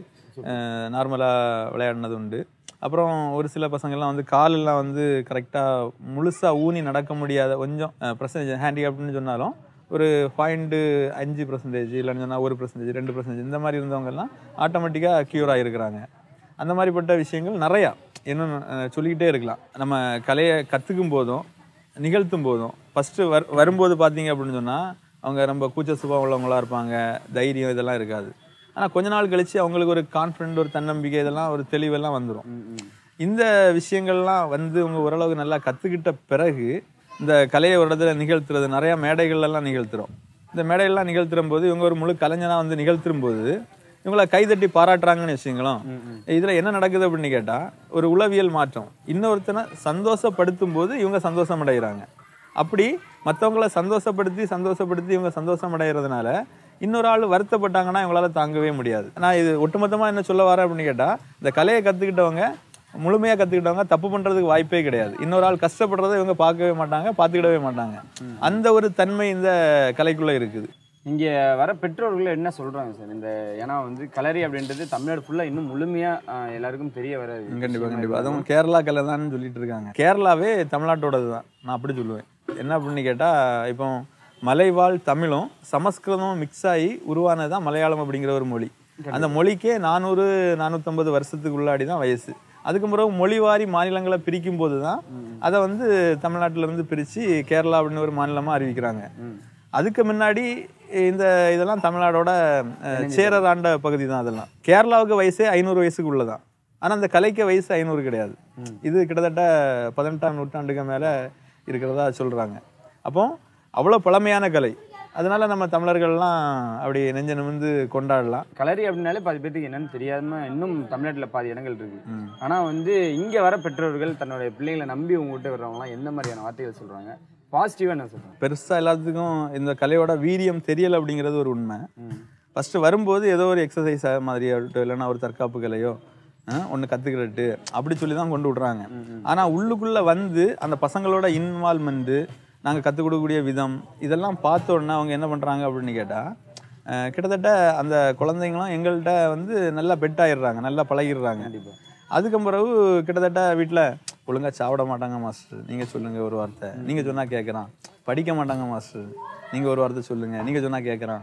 நார்மலாக விளையாடினது உண்டு. அப்புறம் ஒரு சில பசங்கள்லாம் வந்து காலெல்லாம் வந்து கரெக்டாக முழுசாக ஊனி நடக்க முடியாத, கொஞ்சம் பர்சன்டேஜ் ஹேண்டிகேப்னு சொன்னாலும் ஒரு பாயிண்ட்டு அஞ்சு பர்சன்டேஜ் இல்லைன்னு சொன்னால் ஒரு பர்சன்டேஜ் ரெண்டு பர்சன்டேஜ் இந்த மாதிரி இருந்தவங்கெல்லாம் ஆட்டோமேட்டிக்காக க்யூர் ஆகிருக்கிறாங்க. அந்த மாதிரிப்பட்ட விஷயங்கள் நிறையா இன்னும் சொல்லிக்கிட்டே இருக்கலாம். நம்ம கலையை கற்றுக்கும் போதும் நிகழ்த்தும் போதும் ஃபஸ்ட்டு வர் வரும்போது பார்த்தீங்க அப்படின்னு சொன்னால் அவங்க ரொம்ப கூச்ச சுபாவம் உள்ளவங்களாக இருப்பாங்க, தைரியம் இதெல்லாம் இருக்காது. ஆனால் கொஞ்ச நாள் கழித்து அவங்களுக்கு ஒரு கான்ஃபிடென்ட், ஒரு தன்னம்பிக்கை, இதெல்லாம் ஒரு தெளிவெல்லாம் வந்துடும். இந்த விஷயங்கள்லாம் வந்து அவங்க ஓரளவுக்கு நல்லா கற்றுக்கிட்ட பிறகு இந்த கலையை ஒரு இடத்துல நிகழ்த்துறது, நிறையா மேடைகள்லாம் நிகழ்த்துறோம். இந்த மேடைகள்லாம் நிகழ்த்தும் போது இவங்க ஒரு முழு கலைஞனாக வந்து நிகழ்த்தும் போது இவங்களை கைதட்டி பாராட்டுறாங்கன்னு வச்சுங்களோம். இதில் என்ன நடக்குது அப்படின்னு கேட்டால், ஒரு உளவியல் மாற்றம். இன்னொருத்தனை சந்தோஷப்படுத்தும் போது இவங்க சந்தோஷம் அடைகிறாங்க. அப்படி மற்றவங்களை சந்தோஷப்படுத்தி சந்தோஷப்படுத்தி இவங்க சந்தோஷம் அடைகிறதுனால இன்னொரு ஆள் வருத்தப்பட்டாங்கன்னா இவங்களால தாங்கவே முடியாது. நான் இது ஒட்டுமொத்தமாக என்ன சொல்ல வரேன் அப்படின்னு கேட்டால், இந்த கலையை கற்றுக்கிட்டவங்க, முழுமையாக கற்றுக்கிட்டவங்க தப்பு பண்ணுறதுக்கு வாய்ப்பே கிடையாது. இன்னொரு ஆள் கஷ்டப்படுறதை இவங்க பார்க்கவே மாட்டாங்க, பார்த்துக்கிடவே மாட்டாங்க. அந்த ஒரு தன்மை இந்த கலைக்குள்ளே இருக்குது. இங்கே வர பெற்றோர்கள் என்ன சொல்கிறாங்க சார்? இந்த ஏன்னா வந்து கலரி அப்படின்றது தமிழ்நாடு ஃபுல்லாக இன்னும் முழுமையாக எல்லாருக்கும் தெரிய வராது. கண்டிப்பாக கண்டிப்பாக அதுவும் கேரளா கலை தான் சொல்லிட்டு இருக்காங்க. கேரளாவே தமிழ்நாட்டோடது தான், நான் அப்படி சொல்லுவேன். என்ன அப்படின்னு கேட்டால், இப்போ மலைவாழ் தமிழும் சமஸ்கிருதமும் மிக்ஸ் ஆகி உருவானது தான் மலையாளம் அப்படிங்கிற ஒரு மொழி. அந்த மொழிக்கே நானூறு நானூற்றம்பது வருஷத்துக்கு உள்ளாடி தான் வயசு. அதுக்கு பிறகு மொழிவாரி மாநிலங்களை பிரிக்கும் போது தான் அதை வந்து தமிழ்நாட்டிலேருந்து பிரித்து கேரளா அப்படின்னு ஒரு மாநிலமாக அறிவிக்கிறாங்க. அதுக்கு முன்னாடி இந்த இதெல்லாம் தமிழ்நாடோட சேரர் ஆண்ட பகுதி தான். அதெல்லாம் கேரளாவுக்கு வயசே ஐநூறு வயசுக்கு உள்ளதான். ஆனால் அந்த கலைக்கு வயசு ஐநூறு கிடையாது. இது கிட்டத்தட்ட பதினெட்டாம் நூற்றாண்டுக்கு மேலே இருக்கிறதா சொல்கிறாங்க. அப்போ அவ்வளோ பழமையான கலை. அதனால நம்ம தமிழர்கள்லாம் அப்படி நெஞ்ச நிமிர்ந்து கொண்டாடலாம். கலரி அப்படின்னாலே பாதி பேருக்கு என்னன்னு தெரியாம இன்னும் தமிழ்நாட்டில் பாதி இடங்கள் இருக்கு. ஆனால் வந்து இங்கே வர பெற்றோர்கள் தன்னுடைய பிள்ளைகளை நம்பி உங்ககிட்ட வர்றவங்களாம் எந்த மாதிரியான வார்த்தைகள் சொல்கிறாங்க? பாசிட்டிவாக என்ன சொல்கிறாங்க? பெருசாக எல்லாத்துக்கும் இந்த கலையோட வீரியம் தெரியலை அப்படிங்கிறது ஒரு உண்மை. ஃபஸ்ட்டு வரும்போது ஏதோ ஒரு எக்ஸசைஸ் மாதிரியாகட்டும், இல்லைன்னா ஒரு தற்காப்பு கலையோ ஒன்று கற்றுக்கிட்டு அப்படி சொல்லி தான் கொண்டு விட்றாங்க. ஆனால் உள்ளுக்குள்ளே வந்து அந்த பசங்களோட இன்வால்மெண்ட்டு, நாங்கள் கற்றுக் கொடுக்கக்கூடிய விதம், இதெல்லாம் பார்த்தோன்னா அவங்க என்ன பண்ணுறாங்க அப்படின்னு கேட்டால், கிட்டத்தட்ட அந்த குழந்தைங்களும் எங்கள்கிட்ட வந்து நல்லா பெட் ஆகிடுறாங்க, நல்லா பழகிடுறாங்க. அதுக்கு பிறகு கிட்டத்தட்ட வீட்டில் ஒழுங்காக சாப்பிட மாட்டாங்க மாஸ்டர், நீங்கள் சொல்லுங்கள் ஒரு வார்த்தை, நீங்கள் சொன்னால் கேட்குறான். படிக்க மாட்டாங்க மாஸ்டர், நீங்கள் ஒரு வார்த்தை சொல்லுங்கள், நீங்கள் சொன்னால் கேட்குறான்.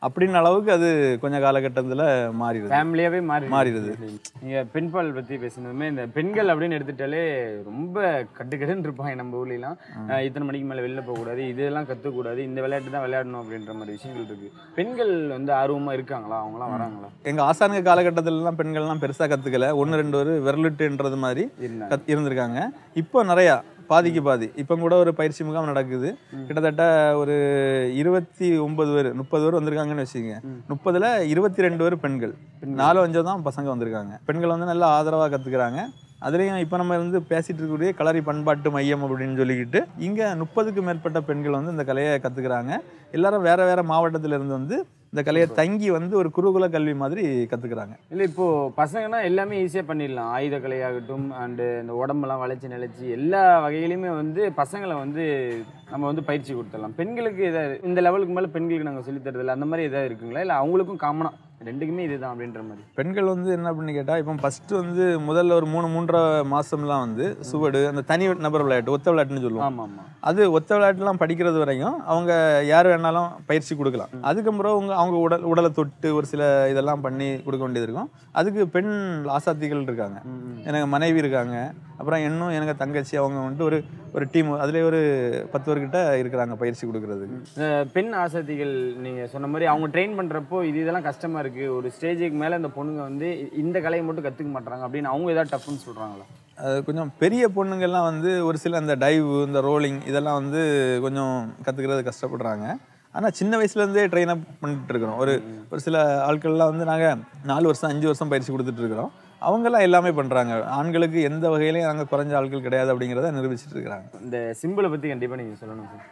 அப்படின்னு அளவுக்கு அது கொஞ்சம் காலகட்டத்தில் மாறிடுது, ஃபேமிலியாவே மாறி மாறிடுது. நீங்க பெண்பால் பத்தி பேசினதுமே இந்த பெண்கள் அப்படின்னு எடுத்துட்டாலே ரொம்ப கட்டுக்கட்டுன்னு இருப்பாங்க நம்ம ஊர்லாம். இத்தனை மணிக்கு மேல வெளில போக கூடாது, இதெல்லாம் கத்துக்கூடாது, இந்த விளையாட்டு தான் விளையாடணும் அப்படின்ற மாதிரி விஷயங்கள் இருக்கு. பெண்கள் வந்து ஆர்வமா இருக்காங்களா, அவங்களாம் வராங்களா? எங்க ஆசானுங்க காலகட்டத்திலலாம் பெண்கள்லாம் பெருசா கத்துக்கல, ஒன்று ரெண்டு ஒரு விரலிட்டுன்றது மாதிரி கத் இருந்திருக்காங்க. இப்போ நிறையா பாதிக்கு பாதி. இப்போ கூட ஒரு பயிற்சி முகாம் நடக்குது, கிட்டத்தட்ட ஒரு இருபத்தி ஒன்பது பேர் முப்பது பேர் வந்திருக்காங்கன்னு வச்சுக்கோங்க. முப்பதுல இருபத்தி ரெண்டு பேர் பெண்கள், நாலு அஞ்சு தான் பசங்க வந்திருக்காங்க. பெண்கள் வந்து நல்லா ஆதரவாக கத்துக்கிறாங்க. அதுலேயும் இப்போ நம்ம வந்து பேசிட்டு இருக்கக்கூடிய களரி பண்பாட்டு மையம் அப்படின்னு சொல்லிக்கிட்டு இங்கே முப்பதுக்கு மேற்பட்ட பெண்கள் வந்து இந்த கலையை கற்றுக்குறாங்க. எல்லாரும் வேற வேற மாவட்டத்தில் இருந்து வந்து இந்த கலையை தங்கி வந்து ஒரு குருகுல கல்வி மாதிரி கற்றுக்குறாங்க. இல்லை இப்போ பசங்கன்னா எல்லாமே ஈஸியாக பண்ணிடலாம், ஆயுத கலையாகட்டும் அண்டு இந்த உடம்பெல்லாம் வளைச்சி நிலைச்சி எல்லா வகையிலுமே வந்து பசங்களை வந்து நம்ம வந்து பயிற்சி கொடுத்துடலாம். பெண்களுக்கு எதாவது இந்த லெவலுக்கு மேலே பெண்களுக்கு நாங்கள் சொல்லித் தரதில்லை அந்த மாதிரி எதாவது இருக்குங்களா, இல்லை அவங்களுக்கும் காமனாக ரெண்டுக்குமே இதுதான் அப்படின்ற மாதிரி? பெண்கள் வந்து என்ன அப்படின்னு கேட்டால், இப்போ ஃபஸ்ட்டு வந்து முதல்ல ஒரு மூணு மூன்றரை மாதம்லாம் வந்து சுவடு, அந்த தனி நபர் விளையாட்டு, ஒத்த விளையாட்டுன்னு சொல்லுவோம். ஆமாம் ஆமாம். அது ஒத்த விளையாட்டுலாம் படிக்கிறது வரையும் அவங்க யார் வேணாலும் பயிற்சி கொடுக்கலாம். அதுக்கப்புறம் அவங்க அவங்க உடல் உடலை தொட்டு ஒரு சில இதெல்லாம் பண்ணி கொடுக்க வேண்டியது இருக்கும். அதுக்கு பெண் ஆசாத்திகள் இருக்காங்க, எனக்கு மனைவி இருக்காங்க, அப்புறம் இன்னும் எனக்கு தங்கச்சி, அவங்க வந்துட்டு ஒரு ஒரு டீம் அதுலேயே ஒரு பத்து பேர்கிட்ட இருக்கிறாங்க பயிற்சி கொடுக்கறதுக்கு. பெண் ஆசாத்திகள் நீங்கள் சொன்ன மாதிரி அவங்க ட்ரெயின் பண்ணுறப்போ இது இதெல்லாம் கஷ்டமாக இருக்குது, ஒரு ஸ்டேஜுக்கு மேலே இந்த பொண்ணுங்க வந்து இந்த கலையை மட்டும் கற்றுக்க மாட்டாங்க அப்படின்னு அவங்க ஏதாவது டஃப்னு சொல்கிறாங்களா? அது கொஞ்சம் பெரிய பொண்ணுங்கள்லாம் வந்து ஒரு சில அந்த டைவு, இந்த ரோலிங் இதெல்லாம் வந்து கொஞ்சம் கற்றுக்கிறது கஷ்டப்படுறாங்க. ஆனால் சின்ன வயசுலேருந்தே ட்ரெயின் அப் பண்ணிட்டு இருக்கிறோம். ஒரு ஒரு சில ஆட்கள்லாம் வந்து நாங்கள் நாலு வருஷம் அஞ்சு வருஷம் பயிற்சி கொடுத்துட்டு இருக்கிறோம். அவங்கெல்லாம் எல்லாமே பண்ணுறாங்க. ஆண்களுக்கு எந்த வகையிலையும் நாங்கள் குறைஞ்ச ஆட்கள் கிடையாது அப்படிங்கிறத நிரூபிச்சுட்டு இருக்கிறாங்க. இந்த சிம்பிளை பற்றி கண்டிப்பாக நீங்கள் சொல்லணும் சார்.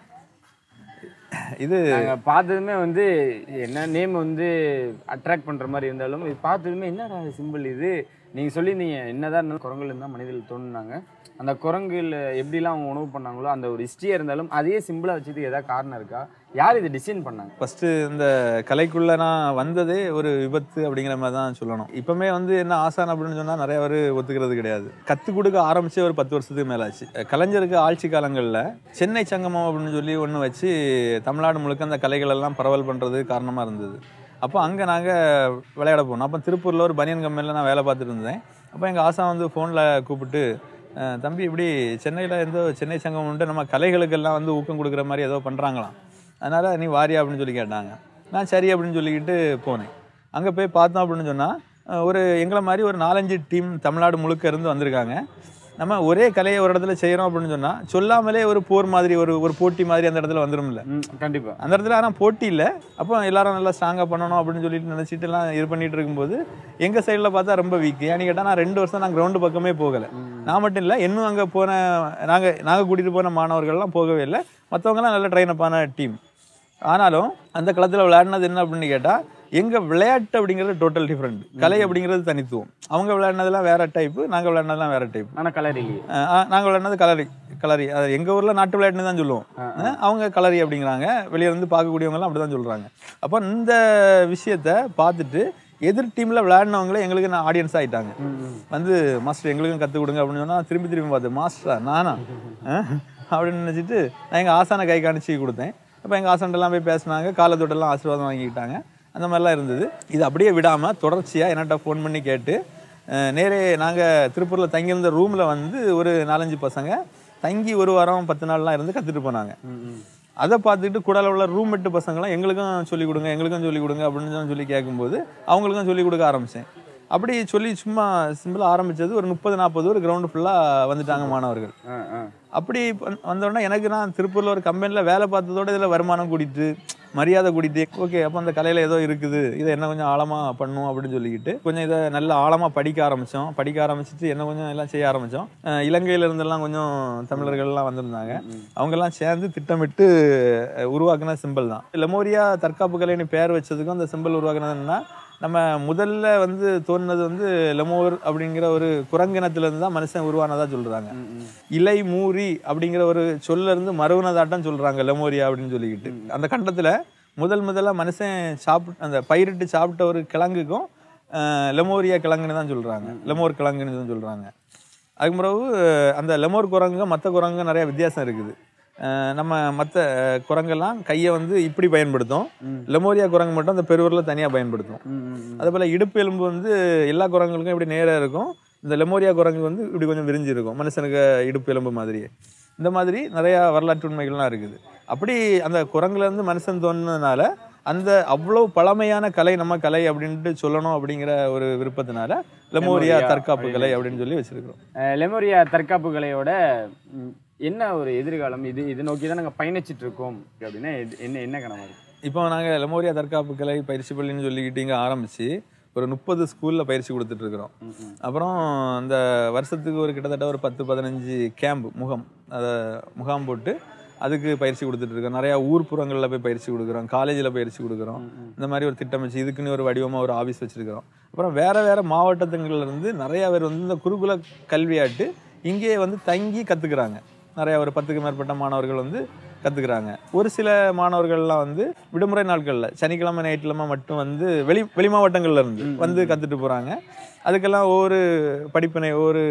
இது நாங்கள் பார்த்ததுமே வந்து என்ன நேம் வந்து அட்ராக்ட் பண்ணுற மாதிரி இருந்தாலும் இது பார்த்ததுமே என்னடா சிம்பிள் இது, நீங்கள் சொல்லியிருந்தீங்க என்னதான் இருந்தாலும் குரங்குல இருந்தால் மனிதர்கள் தோணுனாங்க. அந்த குரங்குல எப்படிலாம் அவங்க உணவு பண்ணாங்களோ அந்த ஒரு ஹிஸ்ட்ரியாக இருந்தாலும் அதையே சிம்பிளாக வச்சுட்டு ஏதாவது காரணம் இருக்கா? யார் இது டிசைன் பண்ணாங்க? ஃபஸ்ட்டு இந்த கலைக்குள்ளே நான் வந்ததே ஒரு விபத்து அப்படிங்கிற மாதிரி தான் சொல்லணும். இப்போமே வந்து என்ன ஆசான் அப்படின்னு சொன்னால் நிறைய பேர் ஒத்துக்கிறது கிடையாது. கற்றுக் கொடுக்க ஆரம்பித்து ஒரு பத்து வருஷத்துக்கு மேலே ஆச்சு. கலைஞருக்கு ஆட்சி காலங்களில் சென்னை சங்கமம் அப்படின்னு சொல்லி ஒன்று வச்சு தமிழ்நாடு முழுக்க அந்த கலைகளெல்லாம் பரவல் பண்ணுறது காரணமாக இருந்தது. அப்போ அங்கே நாங்கள் விளையாட போனோம். அப்போ திருப்பூரில் ஒரு பனியன் கம்பெனியில் நான் வேலை பார்த்துட்டு இருந்தேன். அப்போ எங்கள் ஆசா வந்து ஃபோனில் கூப்பிட்டு, தம்பி இப்படி சென்னையில் எந்தோ சென்னை சங்கம் உண்டு, நம்ம கலைகளுக்கெல்லாம் வந்து ஊக்கம் கொடுக்குற மாதிரி ஏதோ பண்ணுறாங்களாம், அதனால் நீ வாரியா அப்படின்னு சொல்லி கேட்டாங்க. நான் சரி அப்படின்னு சொல்லிக்கிட்டு போனேன். அங்கே போய் பார்த்தோம் அப்படின்னு சொன்னால் ஒரு எங்களை மாதிரி ஒரு நாலஞ்சு டீம் தமிழ்நாடு முழுக்க இருந்து வந்திருக்காங்க. நம்ம ஒரே கலையை ஒரு இடத்துல செய்கிறோம் அப்படின்னு சொன்னால் சொல்லாமலே ஒரு போர் மாதிரி ஒரு ஒரு போட்டி மாதிரி அந்த இடத்துல வந்துடும்ல. கண்டிப்பாக அந்த இடத்துல ஆனால் போட்டி இல்லை. அப்போ எல்லாரும் நல்லா ஸ்ட்ராங்காக பண்ணணும் அப்படின்னு சொல்லிட்டு நினச்சிட்டு எல்லாம் இது பண்ணிட்டு இருக்கும்போது எங்கள் சைடில் பார்த்தா ரொம்ப வீக். ஏன்னு கேட்டால் நான் ரெண்டு வருஷம் நான் கிரவுண்டு பக்கமே போகலை. நான் மட்டும் இல்லை, இன்னும் அங்கே போன நாங்கள் நாங்கள் கூட்டிகிட்டு போன மாணவர்கள்லாம் போகவே இல்லை. மற்றவங்கலாம் நல்ல ட்ரெயின் அப்பான டீம். ஆனாலும் அந்த களத்தில் விளையாடினது என்ன அப்படின்னு கேட்டால் எங்கள் விளையாட்டு அப்படிங்கிறது டோட்டல் டிஃப்ரெண்ட். கலை அப்படிங்கிறது தனித்துவம். அவங்க விளையாடினதெல்லாம் வேற டைப்பு, நாங்கள் விளையாடினதெல்லாம் வேற டைப். ஆனால் கலரி நாங்கள் விளையாடினது கலரி கலரி அது எங்கள் ஊரில் நாட்டு விளையாட்டுன்னு தான் சொல்லுவோம். அவங்க கலரி அப்படிங்கிறாங்க. வெளியே வந்து பார்க்கக்கூடியவங்கலாம் அப்படி தான் சொல்கிறாங்க. அப்போ இந்த விஷயத்தை பார்த்துட்டு எதிர் டீமில் விளையாடினவங்களே எங்களுக்கு நான் ஆடியன்ஸ் ஆகிட்டாங்க. வந்து மாஸ்டர் எங்களுக்கும் கற்றுக் கொடுங்க அப்படின்னு சொன்னால் திரும்பி திரும்பி பார்த்தேன், மாஸ்டரா நானா அப்படின்னு நினச்சிட்டு நான் எங்கள் ஆசானை கை காணிச்சு கொடுத்தேன். அப்போ எங்கள் ஆசான்ட்டெல்லாம் போய் பேசினாங்க, காலத்தொட்டெல்லாம் ஆசீர்வாதம் வாங்கிக்கிட்டாங்க. அந்த மாதிரிலாம் இருந்தது. இது அப்படியே விடாமல் தொடர்ச்சியாக என்கிட்ட ஃபோன் பண்ணி கேட்டு நேரே நாங்கள் திருப்பூரில் தங்கியிருந்த ரூமில் வந்து ஒரு நாலஞ்சு பசங்க தங்கி ஒரு வாரம் பத்து நாள்லாம் இருந்து கற்றுட்டு போனாங்க. அதை பார்த்துக்கிட்டு கூட உள்ள ரூம்மேட்டு பசங்களாம் எங்களுக்கும் சொல்லிக் கொடுங்க எங்களுக்கும் சொல்லிக் கொடுங்க அப்படின்னு சொல்லி கேட்கும்போது அவங்களுக்கும் சொல்லிக் கொடுக்க ஆரம்பித்தேன். அப்படி சொல்லி சும்மா சிம்பிளாக ஆரம்பித்தது ஒரு முப்பது நாற்பது ஒரு கிரவுண்டு ஃபுல்லாக வந்துட்டாங்க மாணவர்கள். அப்படி வந்தோடனே எனக்கு நான் திருப்பூரில் ஒரு கம்பெனியில் வேலை பார்த்ததோடு இதில் வருமானம் கூட்டிட்டு மரியாதை கூட்டிட்டு ஓகே அப்போ அந்த கலையில் ஏதோ இருக்குது, இதை என்ன கொஞ்சம் ஆழமாக பண்ணும் அப்படின்னு சொல்லிக்கிட்டு கொஞ்சம் இதை நல்ல ஆழமாக படிக்க ஆரம்பித்தோம். படிக்க ஆரம்பிச்சுட்டு என்ன கொஞ்சம் எல்லாம் செய்ய ஆரம்பித்தோம். இலங்கையிலேருந்தெல்லாம் கொஞ்சம் தமிழர்கள்லாம் வந்திருந்தாங்க. அவங்கெல்லாம் சேர்ந்து திட்டமிட்டு உருவாக்குன சிம்பிள் தான். லெமோரியா தற்காப்பு கலைன்னு பேர் வச்சதுக்கும் அந்த சிம்பிள் உருவாக்குனதுன்னா நம்ம முதல்ல வந்து தோணுனது வந்து லெமோர் அப்படிங்கிற ஒரு குரங்கினத்துலேருந்து தான் மனுஷன் உருவானதா சொல்கிறாங்க. இலை மூரி அப்படிங்கிற ஒரு சொல்ல இருந்து மறுவனதாட்டம் சொல்கிறாங்க லெமோரியா அப்படின்னு சொல்லிக்கிட்டு. அந்த கண்டத்தில் முதல் முதல்ல மனுஷன் சாப்பிட்டு அந்த பயிரிட்டு சாப்பிட்ட ஒரு கிழங்குக்கும் லெமோரியா கிழங்குன்னு தான் சொல்கிறாங்க, லெமோர் கிழங்குன்னு தான் சொல்கிறாங்க. அதுக்கு பிறகு அந்த லெமோர் குரங்கு மற்ற குரங்கு நிறைய வித்தியாசம் இருக்குது. நம்ம மற்ற குரங்கெல்லாம் கையை வந்து இப்படி பயன்படுத்தும். லெமோரியா குரங்கு மட்டும் அந்த பெருவரில் தனியாக பயன்படுத்தும். அதே போல் இடுப்பு எலும்பு வந்து எல்லா குரங்குகளுக்கும் இப்படி நேராக இருக்கும். இந்த லெமோரியா குரங்கு வந்து இப்படி கொஞ்சம் விரிஞ்சு இருக்கும், மனுஷனுக்கு இடுப்பு எலும்பு மாதிரியே. இந்த மாதிரி நிறையா வரலாற்று உண்மைகள்லாம் இருக்குது. அப்படி அந்த குரங்குலேருந்து மனுஷன் தோணுனதுனால அந்த அவ்வளோ பழமையான கலை நம்ம கலை அப்படின்ட்டு சொல்லணும் அப்படிங்கிற ஒரு விருப்பத்தினால லெமோரியா தற்காப்பு கலை அப்படின்னு சொல்லி வச்சிருக்கிறோம். லெமோரியா தற்காப்பு கலையோட என்ன ஒரு எதிர்காலம், இது இது நோக்கி தான் நாங்கள் பயணிச்சுட்டு இருக்கோம் அப்படின்னா என்ன என்ன கனவு இருக்கு? இப்போ நாங்கள் லெமோரியா தற்காப்பு கலை பயிற்சி பள்ளின்னு சொல்லிக்கிட்டு இங்கே ஆரம்பித்து ஒரு முப்பது ஸ்கூலில் பயிற்சி கொடுத்துட்ருக்குறோம். அப்புறம் அந்த வருஷத்துக்கு ஒரு கிட்டத்தட்ட ஒரு பத்து பதினஞ்சு கேம்ப் முகாம் அதை முகாம் போட்டு அதுக்கு பயிற்சி கொடுத்துட்ருக்கோம். நிறையா ஊர்ப்புறங்களில் போய் பயிற்சி கொடுக்குறோம், காலேஜில் பயிற்சி கொடுக்குறோம். இந்த மாதிரி ஒரு திட்டம் வச்சு இதுக்குன்னு ஒரு வடிவமாக ஒரு ஆஃபீஸ் வச்சுருக்கிறோம். அப்புறம் வேறு வேறு மாவட்டத்துங்கள்லேருந்து நிறையா பேர் வந்து இந்த குருகுல கல்வியாட்டு இங்கே வந்து தங்கி கற்றுக்குறாங்க. நிறையா ஒரு பத்துக்கு மேற்பட்ட மாணவர்கள் வந்து கற்றுக்குறாங்க. ஒரு சில மாணவர்கள்லாம் வந்து விடுமுறை நாட்களில் சனிக்கிழமை ஞாயிற்றுக்கிழமை மட்டும் வந்து வெளி வெளி மாவட்டங்கள்ல இருந்து வந்து கற்றுட்டு போகிறாங்க. அதுக்கெல்லாம் ஒவ்வொரு படிப்பினை ஒவ்வொரு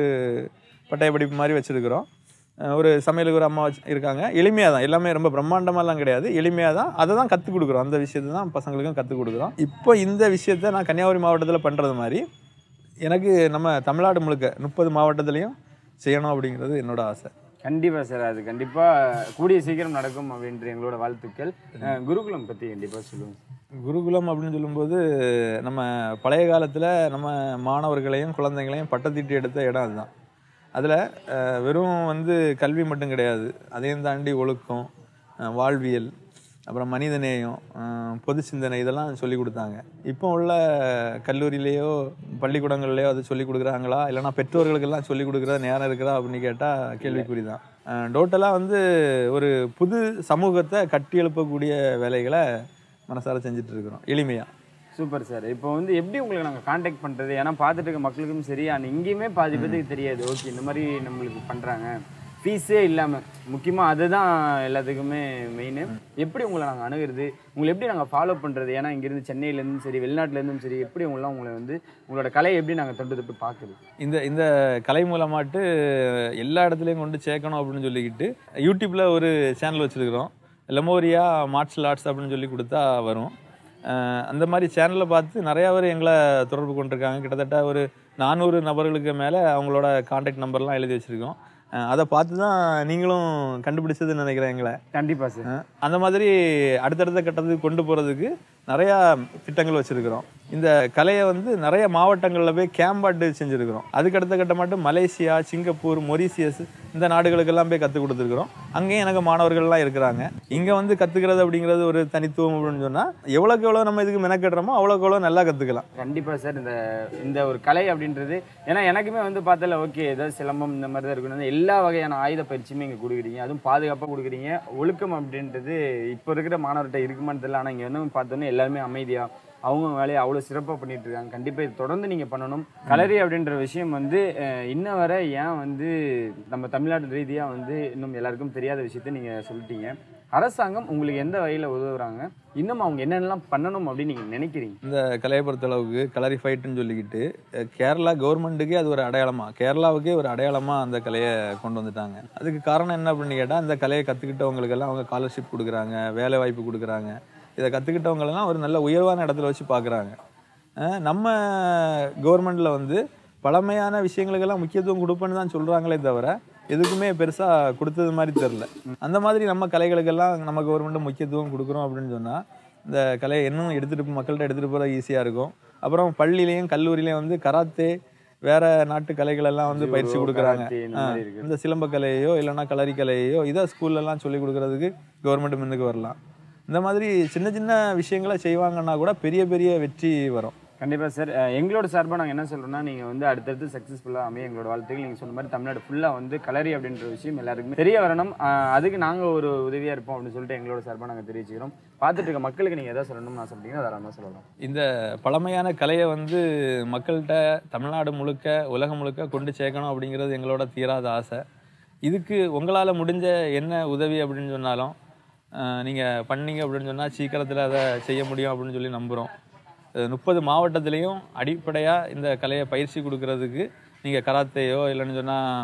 பட்டய படிப்பு மாதிரி வச்சுருக்கிறோம். ஒரு சமையலுக்கு ஒரு அம்மா வச்சு இருக்காங்க. எளிமையாக தான், எல்லாமே ரொம்ப பிரம்மாண்டமாலாம் கிடையாது, எளிமையாக தான் அதை தான் கற்றுக் கொடுக்குறோம். அந்த விஷயத்தை தான் பசங்களுக்கும் கற்றுக் கொடுக்குறோம். இப்போ இந்த விஷயத்த நான் கன்னியாகுமரி மாவட்டத்தில் பண்ணுறது மாதிரி எனக்கு நம்ம தமிழ்நாடு முழுக்க முப்பது மாவட்டத்துலேயும் செய்யணும் அப்படிங்கிறது என்னோட ஆசை. கண்டிப்பாக சார், அது கண்டிப்பாக கூடிய சீக்கிரம் நடக்கும் அப்படின்ற எங்களோட வாழ்த்துக்கள். குருகுலம் பற்றி கண்டிப்பாக சொல்லுவோம். குருகுலம் அப்படின்னு சொல்லும்போது நம்ம பழைய காலத்தில் நம்ம மாணவர்களையும் குழந்தைங்களையும் பட்டத்தீட்டு எடுத்த இடம் அதுதான். அதில் வெறும் வந்து கல்வி மட்டும் கிடையாது, அதையும் தாண்டி ஒழுக்கம், வாழ்வியல், அப்புறம் மனிதநேயம், பொது சிந்தனை இதெல்லாம் சொல்லி கொடுத்தாங்க. இப்போ உள்ள கல்லூரியிலேயோ பள்ளிக்கூடங்கள்லையோ அது சொல்லி கொடுக்குறாங்களா, இல்லைனா பெற்றோர்களுக்கெல்லாம் சொல்லி கொடுக்குற நேரம் இருக்கிறா அப்படின்னு கேட்டால் கேள்விக்குறி தான். டோட்டலாக வந்து ஒரு புது சமூகத்தை கட்டி எழுப்பக்கூடிய வேலைகளை மனசார செஞ்சுட்டு இருக்கிறோம் எளிமையாக. Super sir. இப்போ வந்து எப்படி உங்களுக்கு நாங்கள் காண்டாக்ட் பண்ணுறது? ஏன்னா பார்த்துட்டு இருக்க மக்களுக்கும் சரி, ஆனால் இங்கேயுமே பாதி பேருக்கு தெரியாது. ஓகே, இந்த மாதிரி நம்மளுக்கு பண்ணுறாங்க, ஃபீஸே இல்லாமல், முக்கியமாக அதுதான் எல்லாத்துக்குமே மெயின். எப்படி உங்களை நாங்கள் அணுகிறது, உங்களை எப்படி நாங்கள் ஃபாலோ பண்ணுறது? ஏன்னா இங்கேருந்து சென்னையிலேருந்தும் சரி வெளிநாட்டிலேருந்தும் சரி, எப்படி உங்களாம் உங்களை வந்து உங்களோட கலையை எப்படி நாங்கள் தொட்டு தொட்டு பார்க்குறது? இந்த இந்த கலை மூலமாட்டு எல்லா இடத்துலையும் கொண்டு சேர்க்கணும் அப்படின்னு சொல்லிக்கிட்டு யூடியூப்பில் ஒரு சேனல் வச்சுருக்கிறோம். லெமோரியா மார்ஷல் ஆர்ட்ஸ் அப்படின்னு சொல்லி கொடுத்தா வரும். அந்த மாதிரி சேனலில் பார்த்து நிறையா பேர் எங்களை தொடர்பு கொண்டிருக்காங்க. கிட்டத்தட்ட ஒரு நானூறு நபர்களுக்கு மேலே அவங்களோட கான்டாக்ட் நம்பர்லாம் எழுதி வச்சுருக்கோம். அதை பார்த்து தான் நீங்களும் கண்டுபிடிச்சதுன்னு நினைக்கிறேன் எங்களை. கண்டிப்பாக சார். அந்த மாதிரி அடுத்தடுத்த கட்டத்துக்கு கொண்டு போகிறதுக்கு நிறையா திட்டங்கள் வச்சுருக்கிறோம். இந்த கலையை வந்து நிறைய மாவட்டங்களில் போய் கேம்பாட்டு செஞ்சுருக்கிறோம். அதுக்கு அடுத்த கட்ட மட்டும் மலேசியா, சிங்கப்பூர், மொரீசியஸ் இந்த நாடுகளுக்கெல்லாம் போய் கற்றுக் கொடுத்துருக்குறோம். அங்கேயும் எனக்கு மாணவர்கள்லாம் இருக்கிறாங்க. இங்கே வந்து கற்றுக்கிறது அப்படிங்கிறது ஒரு தனித்துவம் அப்படின்னு சொன்னால் எவ்வளோக்கு எவ்வளோ நம்ம இதுக்கு மெனக்கட்டுறோமோ அவ்வளோக்கு எவ்வளோ நல்லா கற்றுக்கலாம். கண்டிப்பாக சார். இந்த இந்த ஒரு கலை அப்படின்றது, ஏன்னா எனக்குமே வந்து பார்த்தால ஓகே ஏதாவது சிலம்பம் இந்த மாதிரி தான் இருக்கணும், எல்லா வகையான ஆயுத பயிற்சியுமே இங்கே கொடுக்குறீங்க, அதுவும் பாதுகாப்பாக கொடுக்குறீங்க. ஒழுக்கம் அப்படின்றது இப்போ இருக்கிற மாணவர்கிட்ட இருக்குமான்னு தெரியல, ஆனால் இங்கே வந்து பார்த்தோன்னே எல்லாருமே அமைதியாக அவங்க வேலையை அவ்வளோ சிறப்பாக பண்ணிட்டு இருக்காங்க. கண்டிப்பாக இது தொடர்ந்து நீங்கள் பண்ணணும். கலரி அப்படின்ற விஷயம் வந்து இன்ன வரை ஏன் வந்து நம்ம தமிழ்நாடு ரீதியாக வந்து இன்னும் எல்லாருக்கும் தெரியாத விஷயத்த நீங்கள் சொல்லிட்டீங்க. அரசாங்கம் உங்களுக்கு எந்த வகையில் உதவுறாங்க, இன்னும் அவங்க என்னென்னலாம் பண்ணணும் அப்படின்னு நீங்கள் நினைக்கிறீங்க? இந்த கலையை பொறுத்தளவுக்கு கலரி ஃபைட்டுன்னு சொல்லிக்கிட்டு கேரளா கவர்மெண்ட்டுக்கே அது ஒரு அடையாளமாக, கேரளாவுக்கே ஒரு அடையாளமாக அந்த கலையை கொண்டு வந்துட்டாங்க. அதுக்கு காரணம் என்ன அப்படின்னு கேட்டால், இந்த கலையை கற்றுக்கிட்டவங்களுக்கெல்லாம் அவங்க ஸ்காலர்ஷிப் கொடுக்குறாங்க, வேலை வாய்ப்பு கொடுக்குறாங்க. இதை கற்றுக்கிட்டவங்களெல்லாம் ஒரு நல்ல உயர்வான இடத்துல வச்சு பார்க்குறாங்க. நம்ம கவர்மெண்ட்டில் வந்து பழமையான விஷயங்களுக்கெல்லாம் முக்கியத்துவம் கொடுப்பேன்னு தான் சொல்கிறாங்களே தவிர எதுக்குமே பெருசாக கொடுத்தது மாதிரி தெரில. அந்த மாதிரி நம்ம கலைகளுக்கெல்லாம் நம்ம கவர்மெண்ட்டு முக்கியத்துவம் கொடுக்குறோம் அப்படின்னு சொன்னால் இந்த கலையை இன்னும் எடுத்துகிட்டு மக்கள்கிட்ட எடுத்துகிட்டு போகிற ஈஸியாக இருக்கும். அப்புறம் பள்ளியிலையும் கல்லூரியிலையும் வந்து கராத்தே, வேற நாட்டு கலைகளெல்லாம் வந்து பயிற்சி கொடுக்குறாங்க. இந்த சிலம்ப கலையோ இல்லைன்னா கலரி கலையோ இதை ஸ்கூல்லலாம் சொல்லி கொடுக்குறதுக்கு கவர்மெண்ட் முன்னுக்கு வரலாம். இந்த மாதிரி சின்ன சின்ன விஷயங்களை செய்வாங்கன்னா கூட பெரிய பெரிய வெற்றி வரும். கண்டிப்பாக சார். எங்களோட சார்பாக நாங்கள் என்ன சொல்கிறோம்னா, நீங்கள் வந்து அடுத்தடுத்து சக்ஸஸ்ஃபுல்லாக அமைய எங்களோட வாழ்த்துக்கள். நீங்கள் சொன்ன மாதிரி தமிழ்நாடு ஃபுல்லாக வந்து கலரி அப்படின்ற விஷயம் எல்லாருக்குமே தெரிய வரணும். அதுக்கு நாங்கள் ஒரு உதவியாக இருப்போம் அப்படின்னு சொல்லிட்டு எங்களோட சார்பாக நாங்கள் தெரிவிச்சுக்கிறோம். பார்த்துட்டு இருக்க மக்களுக்கு நீங்கள் எதாவது சொல்லணும்னு ஆசைப்பட்டீங்கன்னா அதெல்லாம் சொல்லலாம். இந்த பழமையான கலையை வந்து மக்கள்கிட்ட தமிழ்நாடு முழுக்க உலகம் முழுக்க கொண்டு சேர்க்கணும் அப்படிங்கிறது எங்களோட தீராத ஆசை. இதுக்கு உங்களால் முடிஞ்ச என்ன உதவி அப்படின்னு சொன்னாலும் நீங்கள் பண்ணீங்க அப்படின்னு சொன்னால் சீக்கிரத்தில் அதை செய்ய முடியும் அப்படின்னு சொல்லி நம்புகிறோம். முப்பது மாவட்டத்துலேயும் அடிப்படையாக இந்த கலையை பயிற்சி கொடுக்கறதுக்கு நீங்கள் கராத்தேயோ இல்லைன்னு சொன்னால்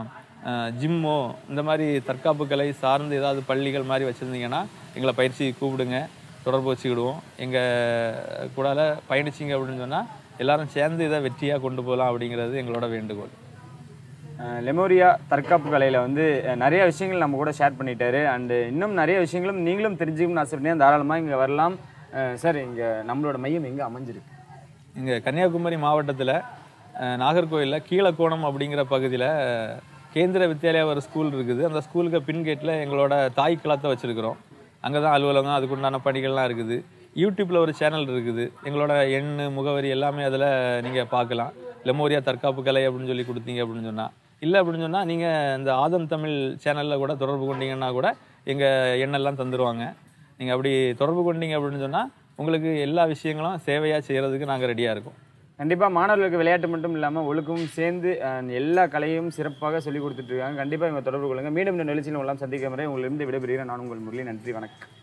ஜிம்மோ இந்த மாதிரி தற்காப்பு கலை சார்ந்து ஏதாவது பள்ளிகள் மாதிரி வச்சுருந்தீங்கன்னா எங்களை பயிற்சி கூப்பிடுங்க, தொடர்பு வச்சுக்கிடுவோம். எங்கள் கூடால பயணிச்சிங்க அப்படின்னு சொன்னால் எல்லாரும் சேர்ந்து இதை வெற்றியாக கொண்டு போகலாம் அப்படிங்கிறது எங்களோட வேண்டுகோள். லெமோரியா தற்காப்பு கலையில் வந்து நிறைய விஷயங்கள் நம்ம கூட ஷேர் பண்ணிட்டாரு. அண்டு இன்னும் நிறைய விஷயங்களும் நீங்களும் தெரிஞ்சுக்கணும்னு ஆசைப்பட்டேன். தாராளமாக இங்கே வரலாம். சார், இங்கே நம்மளோட மையம் எங்கே அமைஞ்சிருக்கு? இங்கே கன்னியாகுமரி மாவட்டத்தில் நாகர்கோவிலில் கீழக்கோணம் அப்படிங்கிற பகுதியில் கேந்திர வித்யாலயா ஒரு ஸ்கூல் இருக்குது. அந்த ஸ்கூலுக்கு பின் கேட்டில் எங்களோட தாய் களத்தை வச்சுருக்கிறோம். அங்கே தான் அலுவலகம், அதுக்குண்டான பணிகள்லாம் இருக்குது. யூடியூப்பில் ஒரு சேனல் இருக்குது. எங்களோட எண், முகவரி எல்லாமே அதில் நீங்கள் பார்க்கலாம். லெமோரியா தற்காப்பு கலை அப்படின்னு சொல்லி கொடுத்தீங்க அப்படின்னு சொன்னால், இல்லை அப்படின்னு சொன்னால் நீங்கள் இந்த ஆதம் தமிழ் சேனலில் கூட தொடர்பு கொண்டீங்கன்னா கூட எங்கள் எண்ணெல்லாம் தந்துடுவாங்க. நீங்கள் அப்படி தொடர்பு கொண்டீங்க அப்படின்னு சொன்னால் உங்களுக்கு எல்லா விஷயங்களும் சேவையாக செய்கிறதுக்கு நாங்கள் ரெடியாக இருக்கோம். கண்டிப்பாக மாணவர்களுக்கு விளையாட்டு மட்டும் இல்லாமல் ஒழுக்கமும் சேர்ந்து எல்லா கலையும் சிறப்பாக சொல்லிக் கொடுத்துட்ருக்காங்க. கண்டிப்பாக இவங்க தொடர்பு கொள்ளுங்கள். மீண்டும் இந்த நிகழ்ச்சியில் எல்லாம் சந்திக்க முறை உங்களிருந்து விடைபெறுகிறேன். நான் உங்கள் முரளி. நன்றி, வணக்கம்.